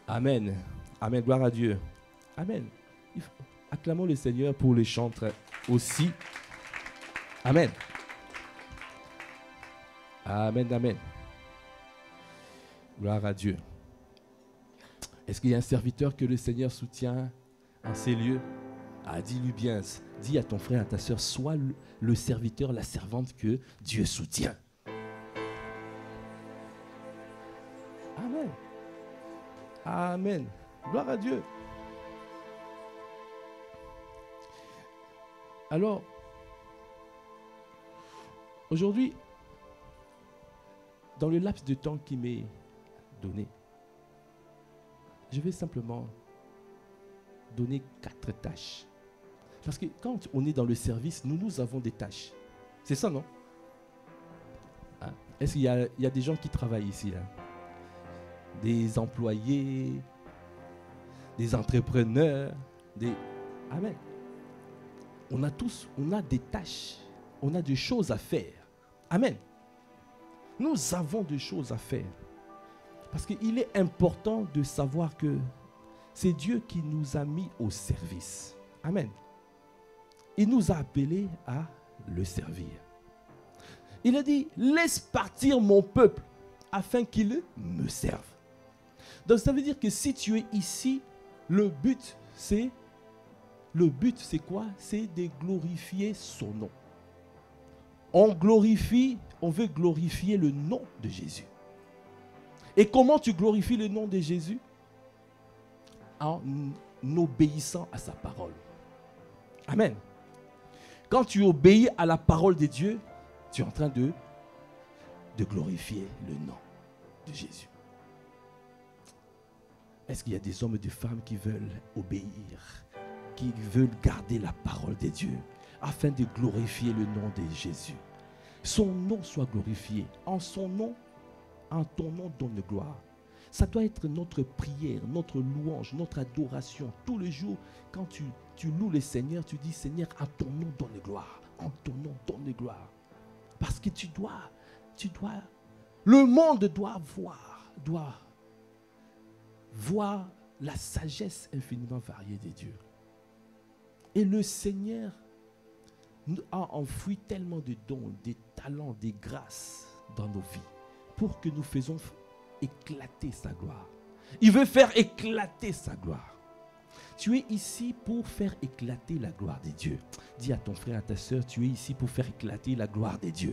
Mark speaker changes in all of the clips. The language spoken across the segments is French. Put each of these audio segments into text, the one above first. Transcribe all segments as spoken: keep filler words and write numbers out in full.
Speaker 1: Amen. Amen. Gloire à Dieu. Amen. Acclamons le Seigneur pour les chantres aussi. Amen. Amen, amen. Gloire à Dieu. Est-ce qu'il y a un serviteur que le Seigneur soutient en ces lieux? Ah, dis-lui bien, dis à ton frère, à ta soeur, sois le, le serviteur, la servante que Dieu soutient. Amen. Amen. Gloire à Dieu. Alors, aujourd'hui, dans le laps de temps qui m'est donné, je vais simplement donner quatre tâches. Parce que quand on est dans le service, nous, nous avons des tâches. C'est ça, non? Hein? Est-ce qu'il y a, il y a des gens qui travaillent ici, là? Des employés, des entrepreneurs, des... Amen. On a tous, on a des tâches, on a des choses à faire. Amen. Nous avons des choses à faire. Parce qu'il est important de savoir que c'est Dieu qui nous a mis au service. Amen. Il nous a appelés à le servir. Il a dit, laisse partir mon peuple afin qu'il me serve. Donc ça veut dire que si tu es ici, le but c'est, le but c'est quoi? C'est de glorifier son nom. On glorifie, on veut glorifier le nom de Jésus. Et comment tu glorifies le nom de Jésus? En obéissant à sa parole. Amen. Quand tu obéis à la parole de Dieu, tu es en train de, de glorifier le nom de Jésus. Est-ce qu'il y a des hommes et des femmes qui veulent obéir, qui veulent garder la parole de Dieu afin de glorifier le nom de Jésus? Son nom soit glorifié. En son nom, en ton nom donne gloire. Ça doit être notre prière, notre louange, notre adoration. Tous les jours, quand tu, tu loues le Seigneur, tu dis, Seigneur, à ton nom donne gloire. En ton nom donne gloire. Parce que tu dois, tu dois, le monde doit voir, doit voir la sagesse infiniment variée de Dieu. Et le Seigneur a enfoui tellement de dons, des talents, des grâces dans nos vies pour que nous faisons éclater sa gloire. Il veut faire éclater sa gloire. Tu es ici pour faire éclater la gloire de Dieu. Dis à ton frère, à ta soeur, tu es ici pour faire éclater la gloire de Dieu.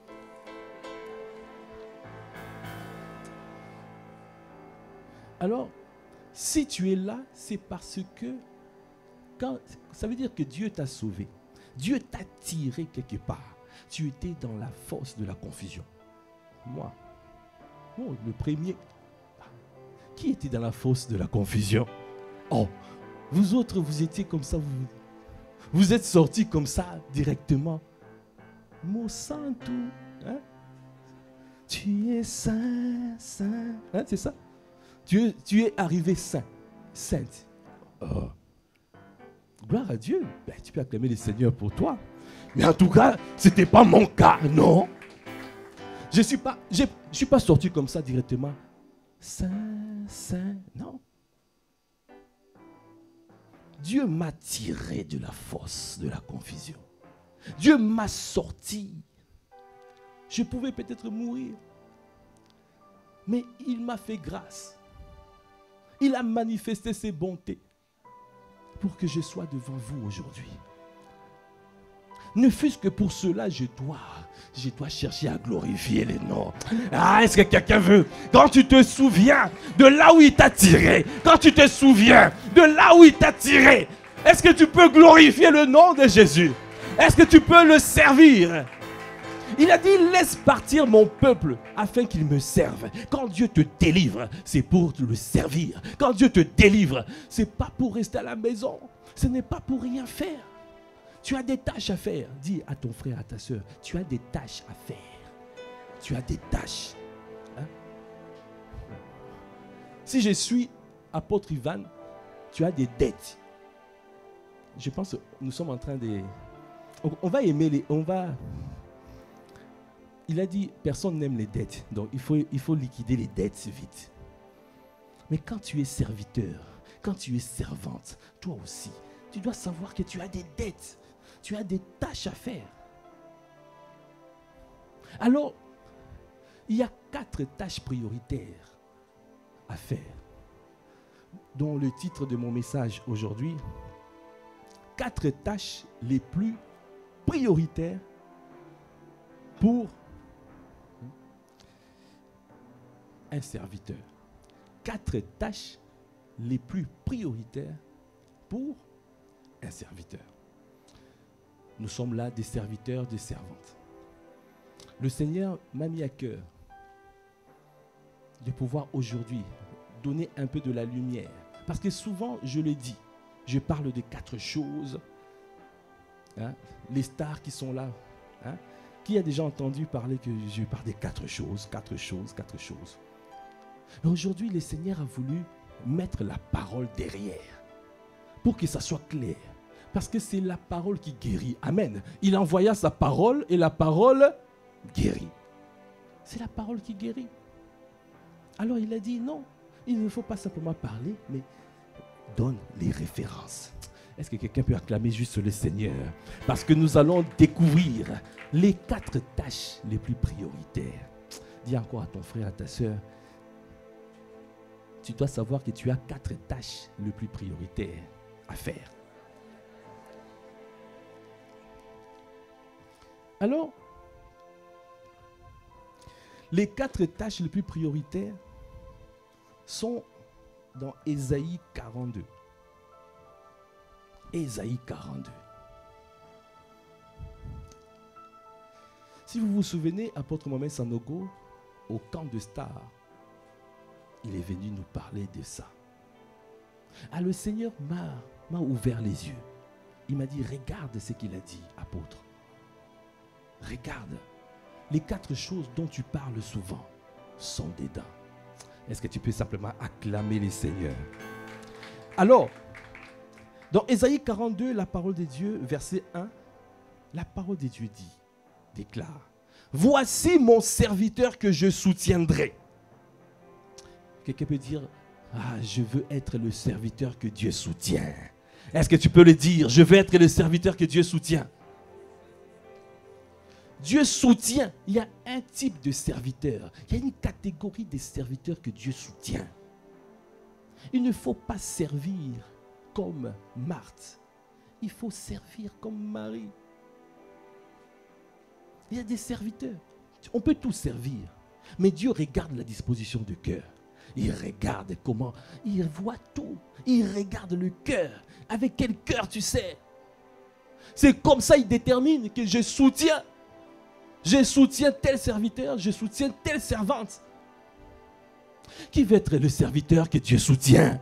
Speaker 1: Alors, si tu es là, c'est parce que quand, ça veut dire que Dieu t'a sauvé. Dieu t'a tiré quelque part. Tu étais dans la fosse de la confusion. Moi, oh, le premier. Qui était dans la fosse de la confusion? Oh, vous autres, vous étiez comme ça, vous, vous êtes sortis comme ça directement. Mon sang, tout. Hein? Tu es saint, saint. Hein, c'est ça? Tu es, tu es arrivé saint, sainte. Oh. Gloire à Dieu. Ben, tu peux acclamer le Seigneur pour toi. Mais en tout cas, ce n'était pas mon cas, non. Je ne suis pas, je, je suis pas sorti comme ça directement. Saint, saint, non. Dieu m'a tiré de la fosse, de la confusion. Dieu m'a sorti. Je pouvais peut-être mourir. Mais il m'a fait grâce. Il a manifesté ses bontés pour que je sois devant vous aujourd'hui. Ne fût-ce que pour cela, je dois, je dois chercher à glorifier les noms. Ah, est-ce que quelqu'un veut? Quand tu te souviens de là où il t'a tiré, quand tu te souviens de là où il t'a tiré, est-ce que tu peux glorifier le nom de Jésus? Est-ce que tu peux le servir? Il a dit, laisse partir mon peuple afin qu'il me serve. Quand Dieu te délivre, c'est pour le servir. Quand Dieu te délivre, ce n'est pas pour rester à la maison. Ce n'est pas pour rien faire. Tu as des tâches à faire. Dis à ton frère, à ta soeur, tu as des tâches à faire. Tu as des tâches. Hein? Si je suis apôtre Ivan, tu as des dettes. Je pense que nous sommes en train de... On va aimer les... On va... Il a dit, personne n'aime les dettes. Donc, il faut, il faut liquider les dettes vite. Mais quand tu es serviteur, quand tu es servante, toi aussi, tu dois savoir que tu as des dettes, tu as des tâches à faire. Alors, il y a quatre tâches prioritaires à faire, dont le titre de mon message aujourd'hui, quatre tâches les plus prioritaires pour un serviteur. Quatre tâches les plus prioritaires pour un serviteur. Nous sommes là des serviteurs, des servantes. Le Seigneur m'a mis à cœur de pouvoir aujourd'hui donner un peu de la lumière. Parce que souvent, je le dis, je parle de quatre choses. Hein, les stars qui sont là. Hein, qui a déjà entendu parler que je parle des quatre choses, quatre choses, quatre choses. Et aujourd'hui, le Seigneur a voulu mettre la parole derrière pour que ça soit clair. Parce que c'est la parole qui guérit. Amen. Il envoya sa parole et la parole guérit. C'est la parole qui guérit. Alors il a dit non, il ne faut pas simplement parler, mais donne les références. Est-ce que quelqu'un peut acclamer juste le Seigneur? Parce que nous allons découvrir les quatre tâches les plus prioritaires. Dis encore à ton frère, à ta soeur, tu dois savoir que tu as quatre tâches les plus prioritaires à faire. Alors, les quatre tâches les plus prioritaires sont dans Ésaïe quarante-deux. Ésaïe quarante-deux. Si vous vous souvenez, apôtre Mohamed Sanogo, au camp de Star, il est venu nous parler de ça. Ah, le Seigneur m'a, m'a ouvert les yeux. Il m'a dit, regarde ce qu'il a dit, apôtre. Regarde, les quatre choses dont tu parles souvent sont dedans. Est-ce que tu peux simplement acclamer les seigneurs? Alors, dans Ésaïe quarante-deux, la parole de Dieu, verset un, la parole de Dieu dit, déclare, voici mon serviteur que je soutiendrai. Quelqu'un peut dire, ah, je veux être le serviteur que Dieu soutient. Est-ce que tu peux le dire? Je veux être le serviteur que Dieu soutient. Dieu soutient. Il y a un type de serviteur. Il y a une catégorie de serviteurs que Dieu soutient. Il ne faut pas servir comme Marthe. Il faut servir comme Marie. Il y a des serviteurs. On peut tous servir. Mais Dieu regarde la disposition du cœur. Il regarde comment. Il voit tout. Il regarde le cœur. Avec quel cœur tu sais. C'est comme ça il détermine que je soutiens. Je soutiens tel serviteur, je soutiens telle servante. Qui veut être le serviteur que Dieu soutient?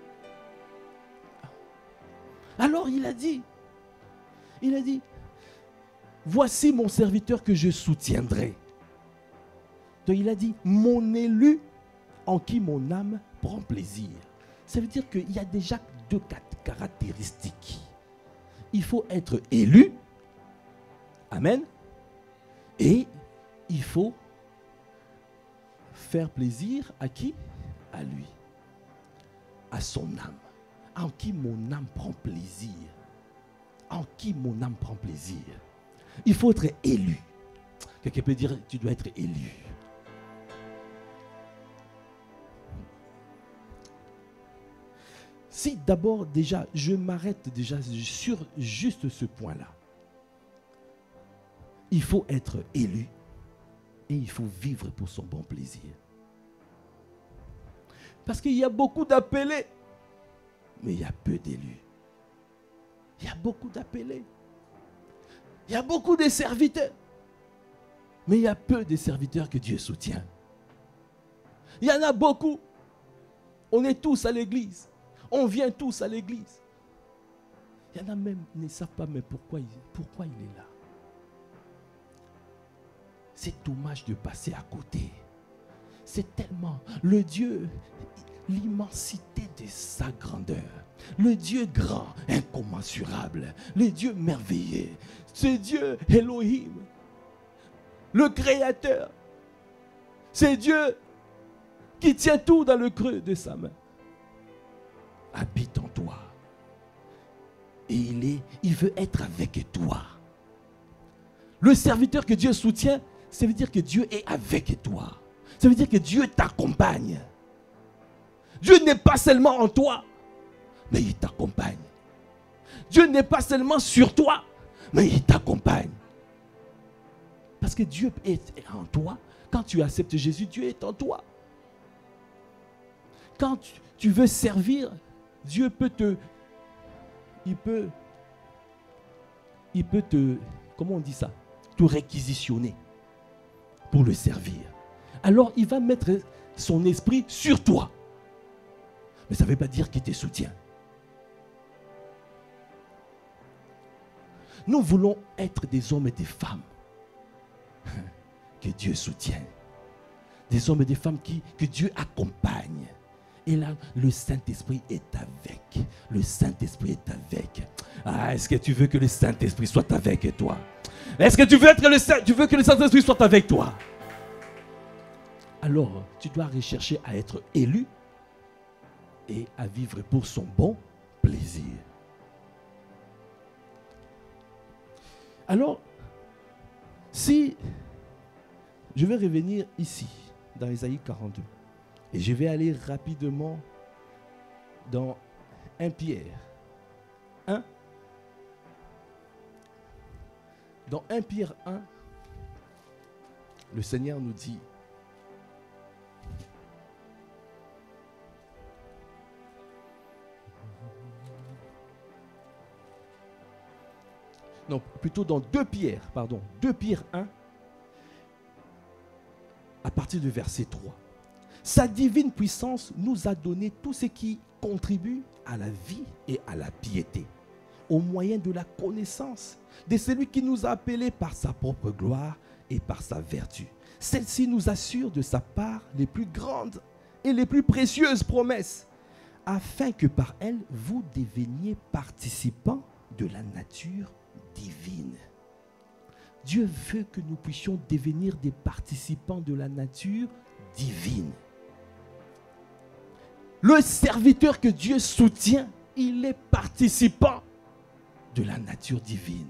Speaker 1: Alors il a dit, il a dit, voici mon serviteur que je soutiendrai. Donc il a dit, mon élu en qui mon âme prend plaisir. Ça veut dire qu'il y a déjà deux caractéristiques. Il faut être élu. Amen. Et il faut faire plaisir à qui? À lui. À son âme. En qui mon âme prend plaisir. En qui mon âme prend plaisir. Il faut être élu. Quelqu'un peut dire, tu dois être élu. Si d'abord déjà, je m'arrête déjà sur juste ce point-là. Il faut être élu et il faut vivre pour son bon plaisir. Parce qu'il y a beaucoup d'appelés, mais il y a peu d'élus. Il y a beaucoup d'appelés. Il y a beaucoup de serviteurs, mais il y a peu de serviteurs que Dieu soutient. Il y en a beaucoup. On est tous à l'église. On vient tous à l'église. Il y en a même qui ne savent pas mais pourquoi, pourquoi il est là. C'est dommage de passer à côté. C'est tellement le Dieu, l'immensité de sa grandeur. Le Dieu grand, incommensurable. Le Dieu merveilleux. Ce Dieu Elohim. Le Créateur. C'est Dieu qui tient tout dans le creux de sa main, habite en toi. Et il, est, il veut être avec toi. Le serviteur que Dieu soutient, ça veut dire que Dieu est avec toi. Ça veut dire que Dieu t'accompagne. Dieu n'est pas seulement en toi, mais il t'accompagne. Dieu n'est pas seulement sur toi, mais il t'accompagne. Parce que Dieu est en toi. Quand tu acceptes Jésus, Dieu est en toi. Quand tu, tu veux servir, Dieu peut te... Il peut... Il peut te... Comment on dit ça? Te réquisitionner pour le servir. Alors, il va mettre son esprit sur toi. Mais ça ne veut pas dire qu'il te soutient. Nous voulons être des hommes et des femmes que Dieu soutient. Des hommes et des femmes qui, que Dieu accompagne. Et là, le Saint-Esprit est avec. Le Saint-Esprit est avec. Ah, est-ce que tu veux que le Saint-Esprit soit avec toi? Est-ce que tu veux, être le Saint, tu veux que le Saint-Esprit soit avec toi? Alors, tu dois rechercher à être élu et à vivre pour son bon plaisir. Alors, si je vais revenir ici, dans Ésaïe quarante-deux, et je vais aller rapidement dans un Pierre un. Dans un Pierre un, le Seigneur nous dit, non, plutôt dans deux Pierre, pardon, deux Pierre un, à partir du verset trois. Sa divine puissance nous a donné tout ce qui contribue à la vie et à la piété, au moyen de la connaissance de celui qui nous a appelés par sa propre gloire et par sa vertu. Celle-ci nous assure de sa part les plus grandes et les plus précieuses promesses, afin que par elle, vous deveniez participants de la nature divine. Dieu veut que nous puissions devenir des participants de la nature divine. Le serviteur que Dieu soutient, il est participant de la nature divine.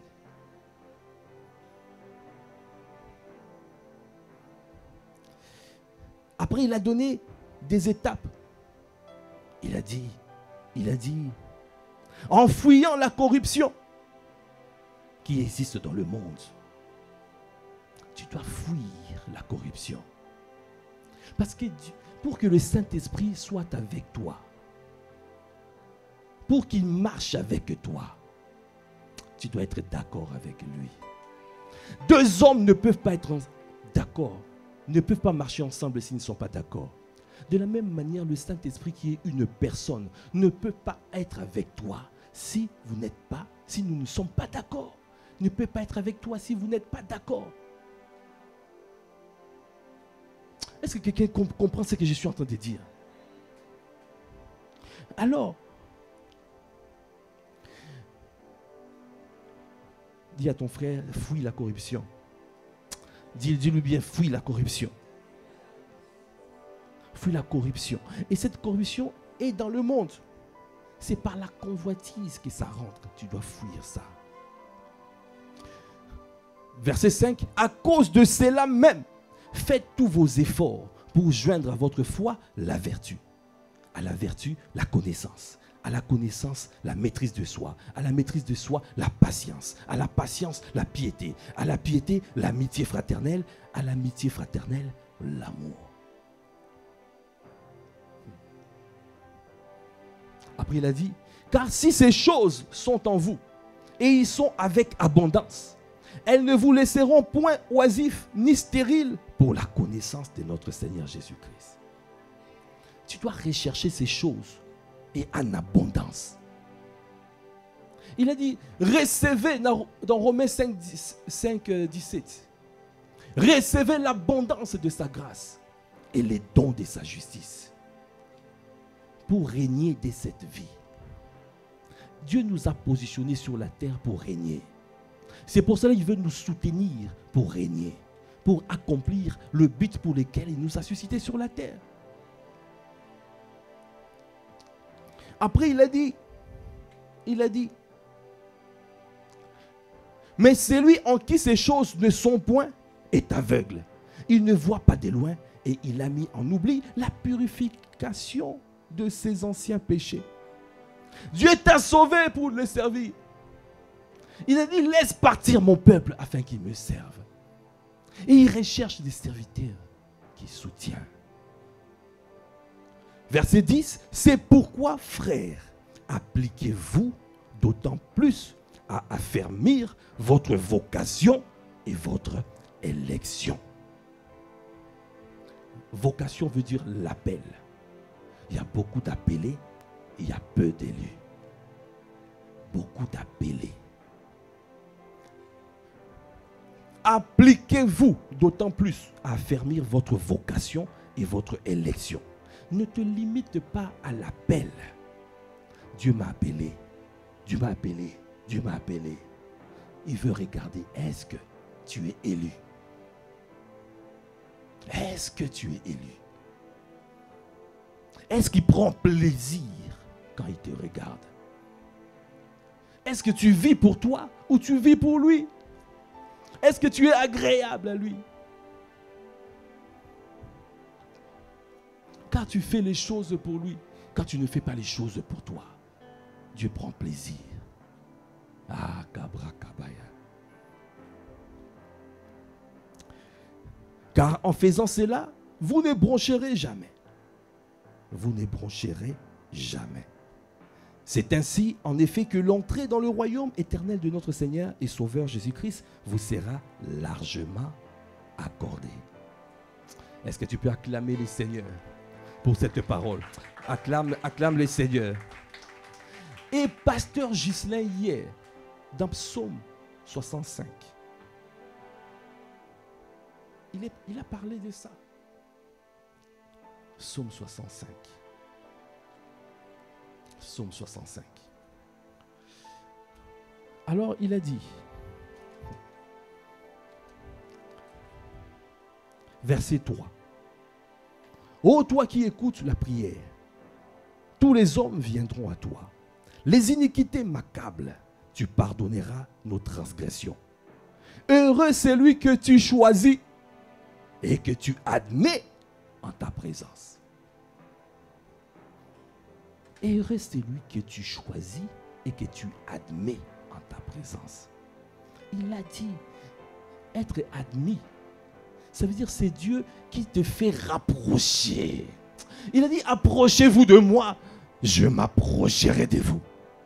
Speaker 1: Après, il a donné des étapes. Il a dit, il a dit, en fuyant la corruption qui existe dans le monde, tu dois fuir la corruption. Parce que pour que le Saint-Esprit soit avec toi, pour qu'il marche avec toi, tu dois être d'accord avec lui. Deux hommes ne peuvent pas être d'accord, ne peuvent pas marcher ensemble s'ils ne sont pas d'accord. De la même manière, le Saint-Esprit qui est une personne ne peut pas être avec toi si vous n'êtes pas, si nous ne sommes pas d'accord. Ne peut pas être avec toi si vous n'êtes pas d'accord. Est-ce que quelqu'un comprend ce que je suis en train de dire? Alors, dis à ton frère, fuis la corruption. Dis, dis-lui bien, fuis la corruption. Fuis la corruption. Et cette corruption est dans le monde. C'est par la convoitise que ça rentre. Tu dois fuir ça. Verset cinq. À cause de cela même, faites tous vos efforts pour joindre à votre foi la vertu. À la vertu, la connaissance. À la connaissance, la maîtrise de soi. À la maîtrise de soi, la patience. À la patience, la piété. À la piété, l'amitié fraternelle. À l'amitié fraternelle, l'amour. Après, il a dit, car si ces choses sont en vous, et ils sont avec abondance, elles ne vous laisseront point oisifs ni stériles pour la connaissance de notre Seigneur Jésus-Christ. Tu dois rechercher ces choses et en abondance. Il a dit, recevez dans, dans Romains cinq, dix-sept, recevez l'abondance de sa grâce et les dons de sa justice pour régner de cette vie. Dieu nous a positionnés sur la terre pour régner. C'est pour cela qu'il veut nous soutenir pour régner, pour accomplir le but pour lequel il nous a suscités sur la terre. Après, il a dit, il a dit, mais celui en qui ces choses ne sont point est aveugle. Il ne voit pas de loin et il a mis en oubli la purification de ses anciens péchés. Dieu t'a sauvé pour le servir. Il a dit, laisse partir mon peuple afin qu'il me serve. Et il recherche des serviteurs qui soutiennent. Verset dix, c'est pourquoi, frères, appliquez-vous d'autant plus à affermir votre vocation et votre élection. Vocation veut dire l'appel. Il y a beaucoup d'appelés, il y a peu d'élus. Beaucoup d'appelés. Appliquez-vous d'autant plus à affermir votre vocation et votre élection. Ne te limite pas à l'appel. Dieu m'a appelé. Dieu m'a appelé. Dieu m'a appelé. Il veut regarder, est-ce que tu es élu? Est-ce que tu es élu? Est-ce qu'il prend plaisir quand il te regarde? Est-ce que tu vis pour toi ou tu vis pour lui? Est-ce que tu es agréable à lui? Quand tu fais les choses pour lui, quand tu ne fais pas les choses pour toi, Dieu prend plaisir. Ah, Kabra Kabaya. Car en faisant cela, vous ne broncherez jamais. Vous ne broncherez jamais. C'est ainsi, en effet, que l'entrée dans le royaume éternel de notre Seigneur et Sauveur Jésus-Christ vous sera largement accordée. Est-ce que tu peux acclamer le Seigneur pour cette parole? Acclame, acclame le Seigneur. Et pasteur Ghislain hier, dans Psaume soixante-cinq, il, est, il a parlé de ça. Psaume soixante-cinq. Psaume soixante-cinq. Alors il a dit, verset trois. Ô toi qui écoutes la prière, tous les hommes viendront à toi. Les iniquités m'accablent, tu pardonneras nos transgressions. Heureux celui que tu choisis et que tu admets en ta présence. Heureux celui que tu choisis et que tu admets en ta présence. Il a dit, être admis, ça veut dire c'est Dieu qui te fait rapprocher. Il a dit, approchez-vous de moi, je m'approcherai de vous.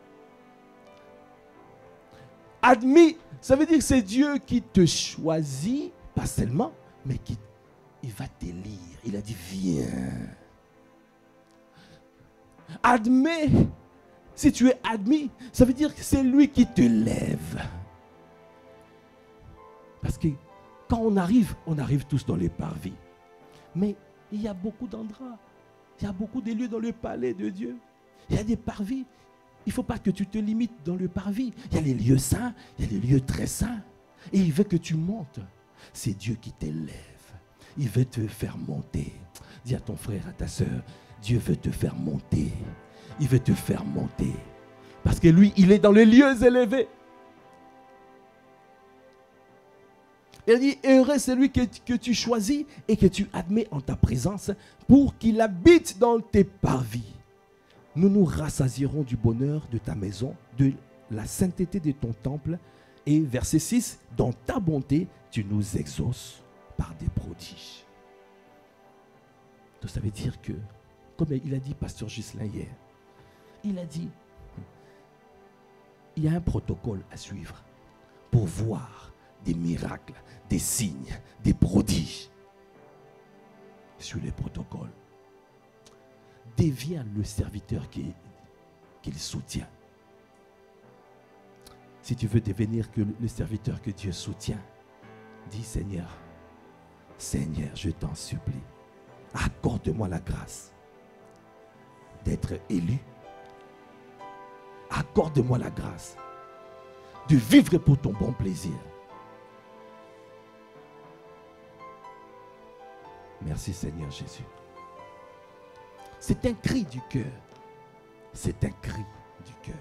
Speaker 1: Admis, ça veut dire que c'est Dieu qui te choisit, pas seulement, mais qui il va t'élire. Il a dit, viens. Admets, si tu es admis, ça veut dire que c'est lui qui te lève. Parce que quand on arrive, on arrive tous dans les parvis. Mais il y a beaucoup d'endroits, il y a beaucoup de lieux dans le palais de Dieu. Il y a des parvis. Il ne faut pas que tu te limites dans le parvis. Il y a les lieux saints, il y a les lieux très saints. Et il veut que tu montes. C'est Dieu qui t'élève. Il veut te faire monter. Dis à ton frère, à ta soeur, Dieu veut te faire monter. Il veut te faire monter. Parce que lui, il est dans les lieux élevés. Il dit, heureux celui que, que tu choisis et que tu admets en ta présence pour qu'il habite dans tes parvis. Nous nous rassasierons du bonheur de ta maison, de la sainteté de ton temple. Et verset six, dans ta bonté, tu nous exauces par des prodiges. Donc ça veut dire que, comme il a dit pasteur Ghislain hier, il a dit, il y a un protocole à suivre pour voir des miracles, des signes, des prodiges. Sur les protocoles. Deviens le serviteur qu'il qu'il soutient. Si tu veux devenir que le serviteur que Dieu soutient, dis Seigneur, Seigneur, je t'en supplie, accorde-moi la grâce d'être élu. Accorde-moi la grâce de vivre pour ton bon plaisir. Merci Seigneur Jésus. C'est un cri du cœur. C'est un cri du cœur.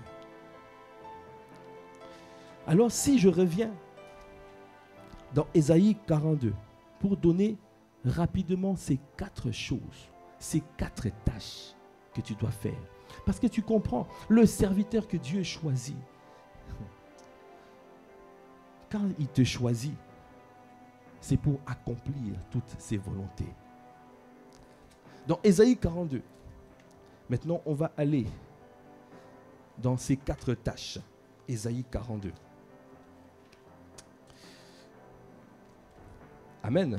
Speaker 1: Alors si je reviens dans Ésaïe quarante-deux pour donner rapidement ces quatre choses, ces quatre tâches que tu dois faire. Parce que tu comprends, le serviteur que Dieu choisit, quand il te choisit, c'est pour accomplir toutes ses volontés. Dans Ésaïe quarante-deux, maintenant on va aller dans ces quatre tâches. Ésaïe quarante-deux. Amen.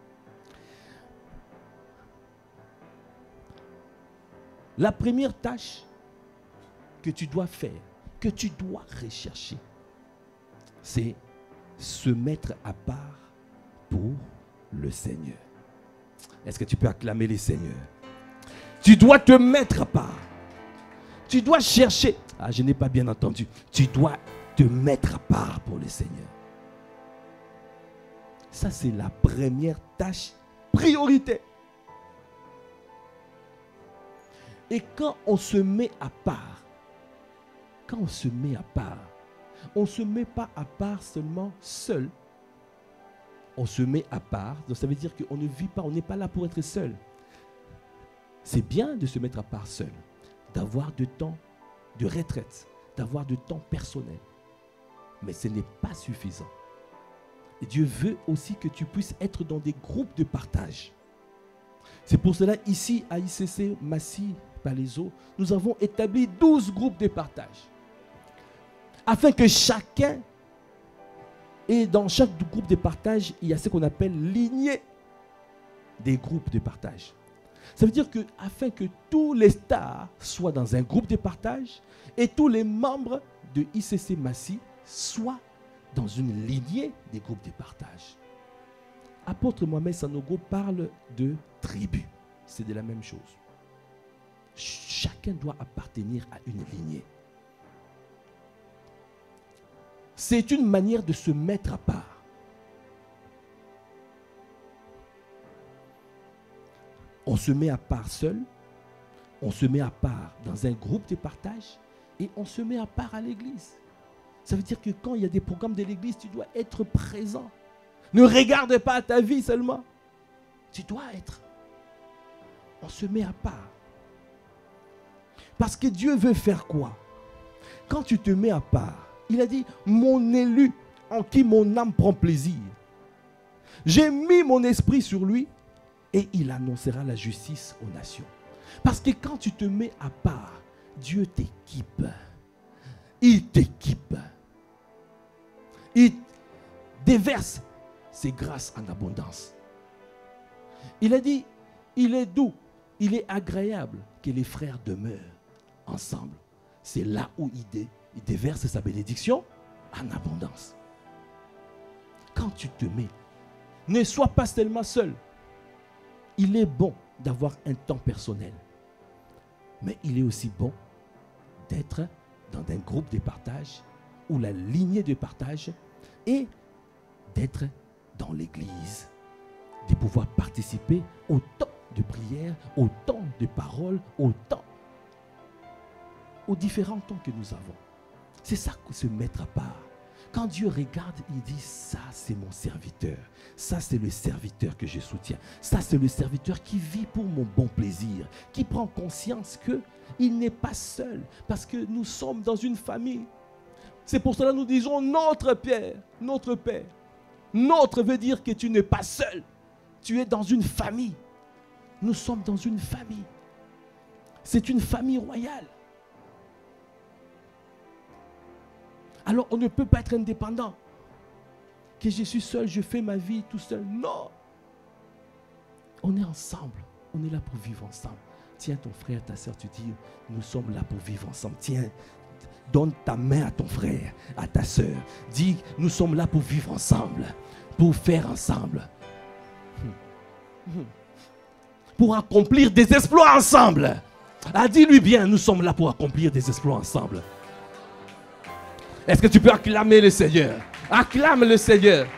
Speaker 1: La première tâche que tu dois faire, que tu dois rechercher, c'est se mettre à part pour le Seigneur. Est-ce que tu peux acclamer les seigneurs? Tu dois te mettre à part. Tu dois chercher. Ah, je n'ai pas bien entendu. Tu dois te mettre à part pour le Seigneur. Ça, c'est la première tâche priorité. Et quand on se met à part, quand on se met à part, on ne se met pas à part seulement seul. On se met à part, donc ça veut dire qu'on ne vit pas, on n'est pas là pour être seul. C'est bien de se mettre à part seul, d'avoir du temps de retraite, d'avoir du temps personnel. Mais ce n'est pas suffisant. Et Dieu veut aussi que tu puisses être dans des groupes de partage. C'est pour cela, ici, à I C C Massy Palaiseau, nous avons établi douze groupes de partage. Afin que chacun, et dans chaque groupe de partage, il y a ce qu'on appelle lignée des groupes de partage. Ça veut dire que afin que tous les stars soient dans un groupe de partage et tous les membres de I C C Massy soient dans une lignée des groupes de partage. Apôtre Mohamed Sanogo parle de tribu. C'est de la même chose. Chacun doit appartenir à une lignée. C'est une manière de se mettre à part. On se met à part seul, on se met à part dans un groupe de partage et on se met à part à l'église. Ça veut dire que quand il y a des programmes de l'église, tu dois être présent. Ne regarde pas à ta vie seulement. Tu dois être. On se met à part. Parce que Dieu veut faire quoi? Quand tu te mets à part, il a dit, mon élu en qui mon âme prend plaisir. J'ai mis mon esprit sur lui et il annoncera la justice aux nations. Parce que quand tu te mets à part, Dieu t'équipe. Il t'équipe. Il déverse ses grâces en abondance. Il a dit, il est doux, il est agréable que les frères demeurent ensemble. C'est là où il, dé, il déverse sa bénédiction en abondance. Quand tu te mets, ne sois pas seulement seul. Il est bon d'avoir un temps personnel. Mais il est aussi bon d'être dans un groupe de partage ou la lignée de partage et d'être dans l'église, de pouvoir participer au temps de prière, au temps de parole, au temps, aux différents temps que nous avons. C'est ça que se mettre à part. Quand Dieu regarde, il dit, ça c'est mon serviteur, ça c'est le serviteur que je soutiens, ça c'est le serviteur qui vit pour mon bon plaisir, qui prend conscience qu'il n'est pas seul, parce que nous sommes dans une famille. C'est pour cela que nous disons notre Père, notre Père. Notre veut dire que tu n'es pas seul, tu es dans une famille. Nous sommes dans une famille. C'est une famille royale. Alors on ne peut pas être indépendant. Que je suis seul, je fais ma vie tout seul. Non. On est ensemble. On est là pour vivre ensemble. Tiens ton frère, ta soeur, tu dis, nous sommes là pour vivre ensemble. Tiens, donne ta main à ton frère, à ta soeur. Dis, nous sommes là pour vivre ensemble, pour faire ensemble. Pour accomplir des exploits ensemble. Ah, dis-lui bien, nous sommes là pour accomplir des exploits ensemble. Est-ce que tu peux acclamer le Seigneur? Acclame le Seigneur.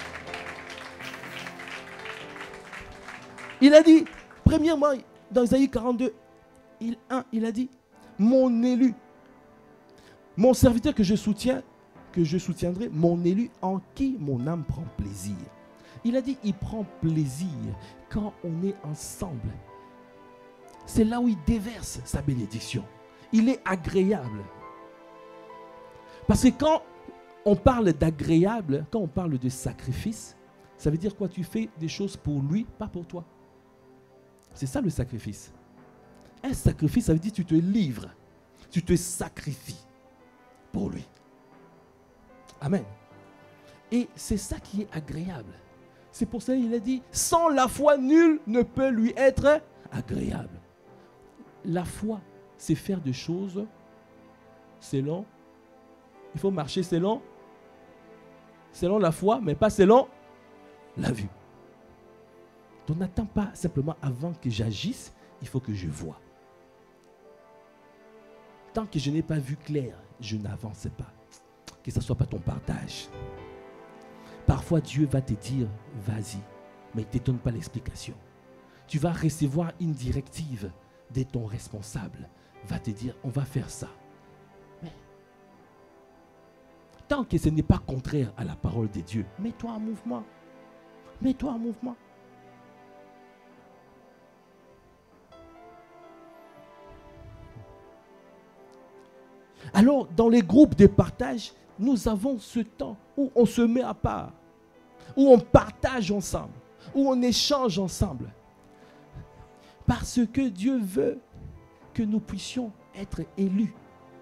Speaker 1: Il a dit, premièrement, dans Isaïe quarante-deux, il, un, il a dit, mon élu. Mon serviteur que je soutiens, que je soutiendrai, mon élu en qui mon âme prend plaisir. Il a dit, il prend plaisir quand on est ensemble. C'est là où il déverse sa bénédiction. Il est agréable. Parce que quand on parle d'agréable, quand on parle de sacrifice, ça veut dire quoi? Tu fais des choses pour lui, pas pour toi. C'est ça le sacrifice. Un sacrifice, ça veut dire que tu te livres, tu te sacrifies pour lui. Amen. Et c'est ça qui est agréable. C'est pour ça qu'il a dit, sans la foi, nul ne peut lui être agréable. La foi, c'est faire des choses selon, il faut marcher selon, selon la foi, mais pas selon la vue. Donc n'attends pas simplement avant que j'agisse, il faut que je voie. Tant que je n'ai pas vu clair, je n'avance pas. Que ce ne soit pas ton partage. Parfois, Dieu va te dire, vas-y, mais il ne te donne pas l'explication. Tu vas recevoir une directive de ton responsable. Va te dire, on va faire ça. Mais, tant que ce n'est pas contraire à la parole de Dieu, mets-toi en mouvement. Mets-toi en mouvement. Alors, dans les groupes de partage, nous avons ce temps où on se met à part, où on partage ensemble, où on échange ensemble. Parce que Dieu veut que nous puissions être élus.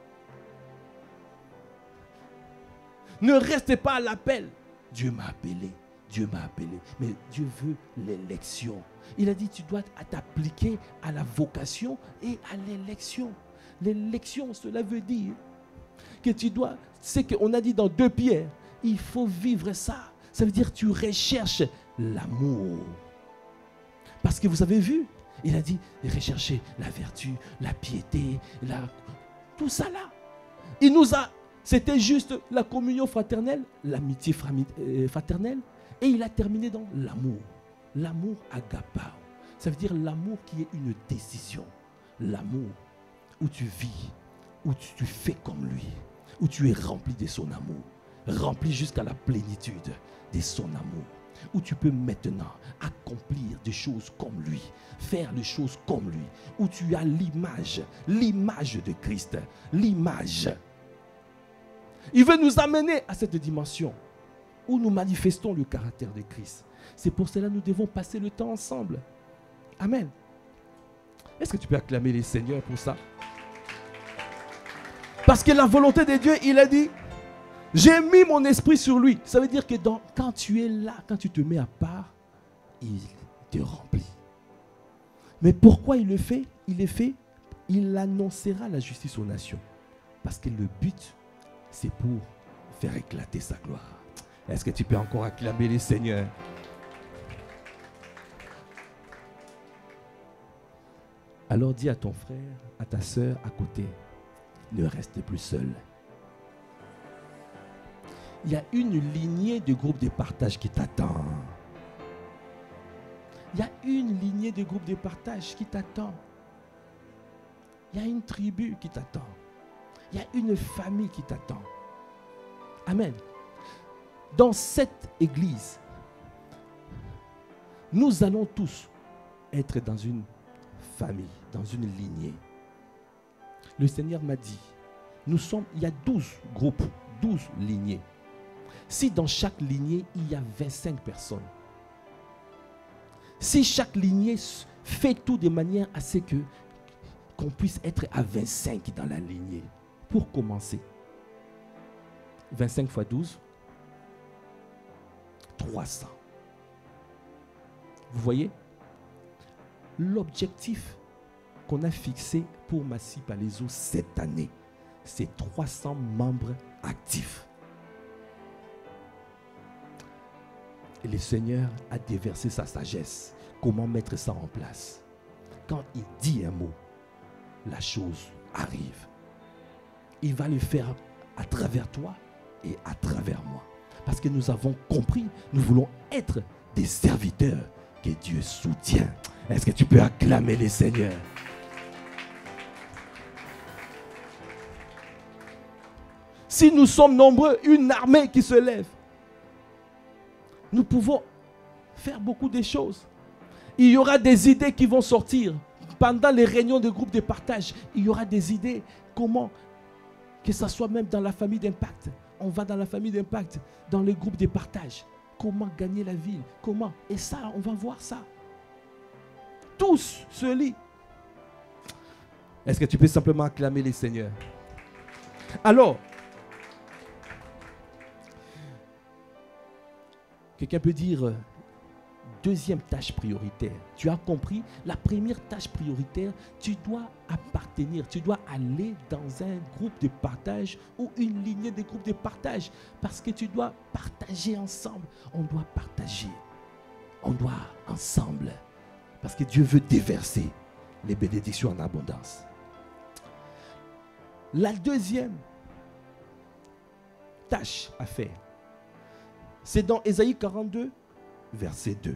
Speaker 1: Ne restez pas à l'appel. Dieu m'a appelé, Dieu m'a appelé. Mais Dieu veut l'élection. Il a dit, tu dois t'appliquer à la vocation et à l'élection. L'élection, cela veut dire que tu dois, c'est qu'on a dit dans deux Pierre, il faut vivre ça. Ça veut dire que tu recherches l'amour. Parce que vous avez vu, il a dit, rechercher la vertu, la piété, la... tout ça là. Il nous a, c'était juste la communion fraternelle, l'amitié fraternelle, et il a terminé dans l'amour. L'amour agapao. Ça veut dire l'amour qui est une décision. L'amour où tu vis, où tu, tu fais comme lui, où tu es rempli de son amour, rempli jusqu'à la plénitude de son amour, où tu peux maintenant accomplir des choses comme lui, faire les choses comme lui, où tu as l'image, l'image de Christ, l'image. Il veut nous amener à cette dimension où nous manifestons le caractère de Christ. C'est pour cela que nous devons passer le temps ensemble. Amen. Est-ce que tu peux acclamer les Seigneurs pour ça? Parce que la volonté de Dieu, il a dit, j'ai mis mon esprit sur lui. Ça veut dire que dans, quand tu es là, quand tu te mets à part, il te remplit. Mais pourquoi il le fait? Il le fait, il annoncera la justice aux nations. Parce que le but, c'est pour faire éclater sa gloire. Est-ce que tu peux encore acclamer les Seigneurs? Alors dis à ton frère, à ta soeur à côté, ne reste plus seul. Il y a une lignée de groupes de partage qui t'attend. Il y a une lignée de groupes de partage qui t'attend. Il y a une tribu qui t'attend. Il y a une famille qui t'attend. Amen. Dans cette église, nous allons tous être dans une famille, dans une lignée. Le Seigneur m'a dit, nous sommes, il y a douze groupes, douze lignées. Si dans chaque lignée, il y a vingt-cinq personnes, si chaque lignée fait tout de manière à ce que qu'on puisse être à vingt-cinq dans la lignée, pour commencer, vingt-cinq fois douze, trois cents. Vous voyez, l'objectif qu'on a fixé pour Massy Palaiso cette année, c'est trois cents membres actifs. Et le Seigneur a déversé sa sagesse. Comment mettre ça en place? Quand il dit un mot, la chose arrive. Il va le faire à travers toi et à travers moi. Parce que nous avons compris, nous voulons être des serviteurs que Dieu soutient. Est-ce que tu peux acclamer les Seigneurs? Si nous sommes nombreux, une armée qui se lève, nous pouvons faire beaucoup de choses. Il y aura des idées qui vont sortir. Pendant les réunions de groupe de partage, il y aura des idées. Comment? Que ce soit même dans la famille d'Impact. On va dans la famille d'Impact, dans les groupes de partage. Comment gagner la ville? Comment? Et ça, on va voir ça. Tous se lient. Est-ce que tu peux simplement acclamer les seigneurs? Alors, quelqu'un peut dire, deuxième tâche prioritaire. Tu as compris, la première tâche prioritaire, tu dois appartenir, tu dois aller dans un groupe de partage ou une lignée de groupes de partage parce que tu dois partager ensemble. On doit partager. On doit ensemble. Parce que Dieu veut déverser les bénédictions en abondance. La deuxième tâche à faire, c'est dans Ésaïe quarante-deux, verset deux.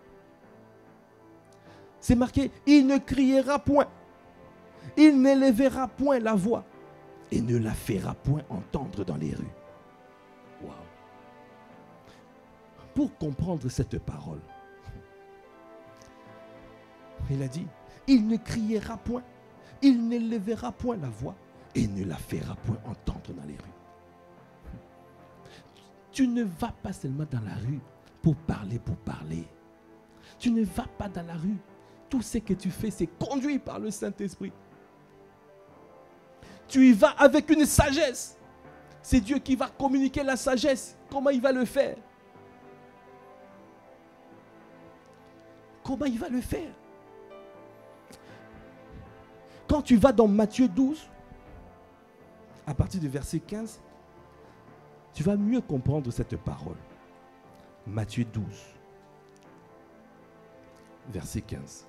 Speaker 1: C'est marqué, il ne criera point, il n'élèvera point la voix et ne la fera point entendre dans les rues. Wow. Pour comprendre cette parole, il a dit, il ne criera point, il n'élèvera point la voix et ne la fera point entendre dans les rues. Tu ne vas pas seulement dans la rue pour parler, pour parler. Tu ne vas pas dans la rue. Tout ce que tu fais, c'est conduit par le Saint-Esprit. Tu y vas avec une sagesse. C'est Dieu qui va communiquer la sagesse. Comment il va le faire? Comment il va le faire? Quand tu vas dans Matthieu douze, à partir du verset quinze, tu vas mieux comprendre cette parole. Matthieu douze, verset quinze.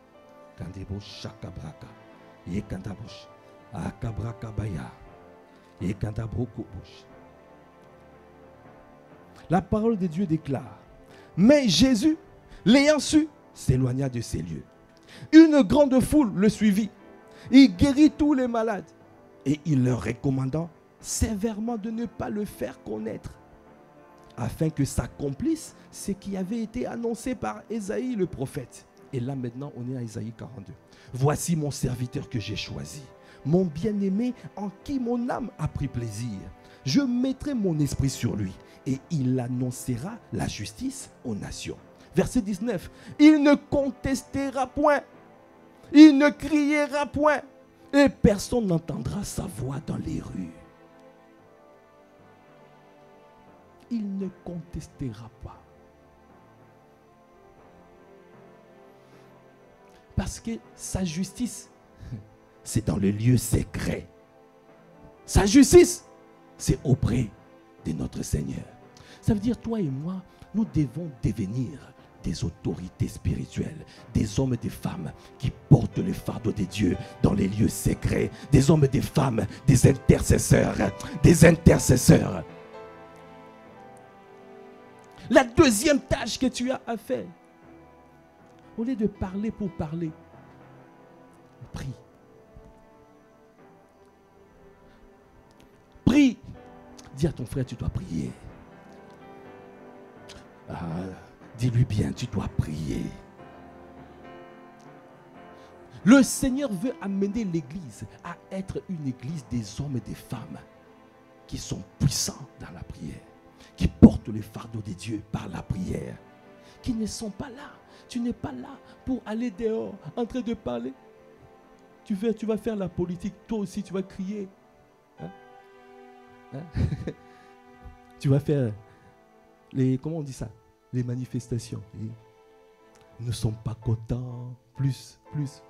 Speaker 1: La parole de Dieu déclare, mais Jésus, l'ayant su, s'éloigna de ces lieux. Une grande foule le suivit. Il guérit tous les malades et il leur recommanda sévèrement de ne pas le faire connaître, afin que s'accomplisse ce qui avait été annoncé par Ésaïe le prophète. Et là maintenant, on est à Ésaïe quarante-deux. Voici mon serviteur que j'ai choisi, mon bien-aimé en qui mon âme a pris plaisir. Je mettrai mon esprit sur lui et il annoncera la justice aux nations. Verset dix-neuf. Il ne contestera point, il ne criera point et personne n'entendra sa voix dans les rues. Il ne contestera pas. Parce que sa justice, c'est dans le lieu secret. Sa justice, c'est auprès de notre Seigneur. Ça veut dire, toi et moi, nous devons devenir des autorités spirituelles, des hommes et des femmes qui portent le fardeau de Dieu dans les lieux secrets, des hommes et des femmes, des intercesseurs, des intercesseurs. La deuxième tâche que tu as à faire, au lieu de parler pour parler, prie. Prie. Dis à ton frère, tu dois prier. Ah, dis-lui bien, tu dois prier. Le Seigneur veut amener l'Église à être une Église des hommes et des femmes qui sont puissants dans la prière, qui portent le fardeau de Dieu par la prière, qui ne sont pas là. Tu n'es pas là pour aller dehors en train de parler. Tu vas, tu vas faire la politique, toi aussi tu vas crier. Hein? Hein? Tu vas faire les, comment on dit ça? Les manifestations. Nous ne sommes pas contents. Plus, plus.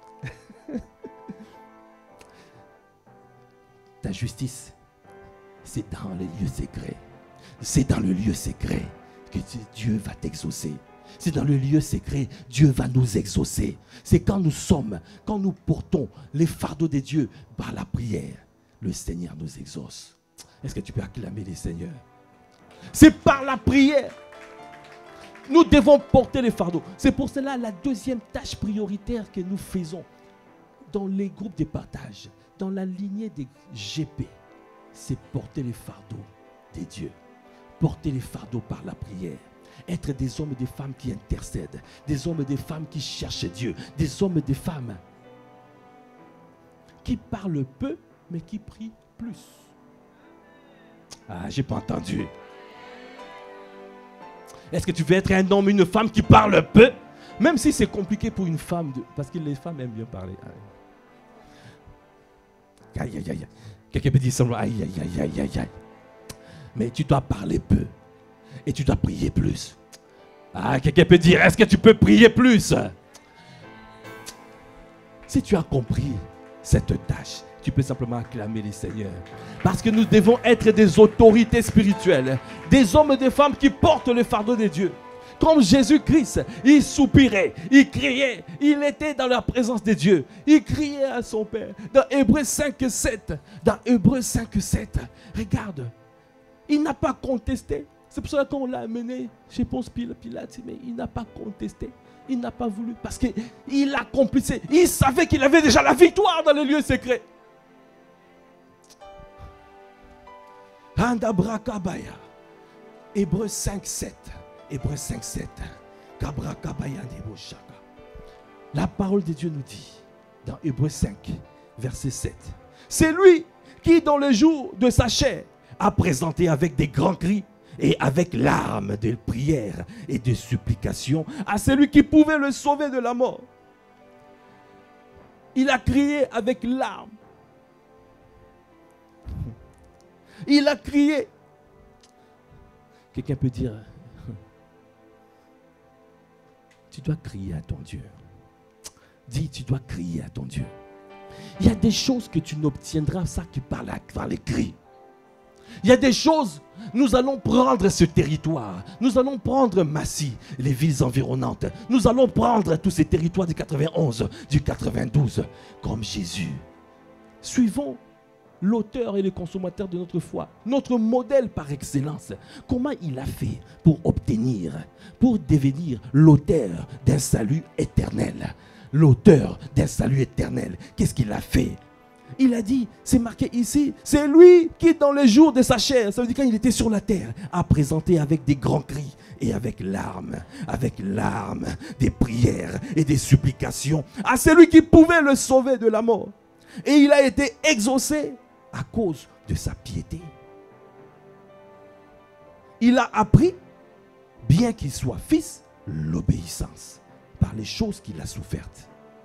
Speaker 1: Ta justice, c'est dans les lieux secrets. C'est dans le lieu secret que Dieu va t'exaucer. C'est dans le lieu secret, Dieu va nous exaucer. C'est quand nous sommes, quand nous portons les fardeaux de Dieu par la prière, le Seigneur nous exauce. Est-ce que tu peux acclamer les seigneurs? C'est par la prière. Nous devons porter les fardeaux. C'est pour cela la deuxième tâche prioritaire que nous faisons dans les groupes de partage, dans la lignée des G P. c'est porter les fardeaux des dieux. Porter les fardeaux par la prière. Être des hommes et des femmes qui intercèdent. Des hommes et des femmes qui cherchent Dieu. Des hommes et des femmes qui parlent peu, mais qui prient plus. Ah, j'ai pas entendu. Est-ce que tu veux être un homme, une femme qui parle peu? Même si c'est compliqué pour une femme, de, parce que les femmes aiment bien parler. Aïe, aïe, aïe. Quelqu'un peut dire seulement aïe, aïe, aïe, aïe, aïe, aïe. Mais tu dois parler peu. Et tu dois prier plus. Ah, quelqu'un peut dire, est-ce que tu peux prier plus? Si tu as compris cette tâche, tu peux simplement acclamer les seigneurs. Parce que nous devons être des autorités spirituelles. Des hommes et des femmes qui portent le fardeau de Dieu. Comme Jésus-Christ, il soupirait, il criait, il était dans la présence de Dieu. Il criait à son Père. Dans Hébreux cinq, sept, dans Hébreux cinq, sept, regarde, il n'a pas contesté. C'est pour ça qu'on l'a amené chez Ponce Pilate, mais il n'a pas contesté. Il n'a pas voulu, parce qu'il accomplissait. Il savait qu'il avait déjà la victoire dans les lieux secrets. Handabrakabaya. Hébreux cinq, sept. Hébreux cinq, sept. La parole de Dieu nous dit, dans Hébreux cinq, verset sept. C'est lui qui, dans le jour de sa chair, a présenté avec des grands cris et avec larmes de prière et de supplication à celui qui pouvait le sauver de la mort. Il a crié avec larmes. Il a crié. Quelqu'un peut dire, tu dois crier à ton Dieu. Dis, tu dois crier à ton Dieu. Il y a des choses que tu n'obtiendras ça que par, la, par les cris. Il y a des choses, nous allons prendre ce territoire. Nous allons prendre Massy, les villes environnantes. Nous allons prendre tous ces territoires du quatre-vingt-onze, du quatre-vingt-douze, comme Jésus. Suivons l'auteur et le consommateur de notre foi, notre modèle par excellence. Comment il a fait pour obtenir, pour devenir l'auteur d'un salut éternel? L'auteur d'un salut éternel. Qu'est-ce qu'il a fait? Il a dit, c'est marqué ici, c'est lui qui dans les jours de sa chair, ça veut dire quand il était sur la terre, a présenté avec des grands cris et avec larmes, avec larmes, des prières et des supplications à celui qui pouvait le sauver de la mort. Et il a été exaucé à cause de sa piété. Il a appris, bien qu'il soit fils, l'obéissance par les choses qu'il a souffertes.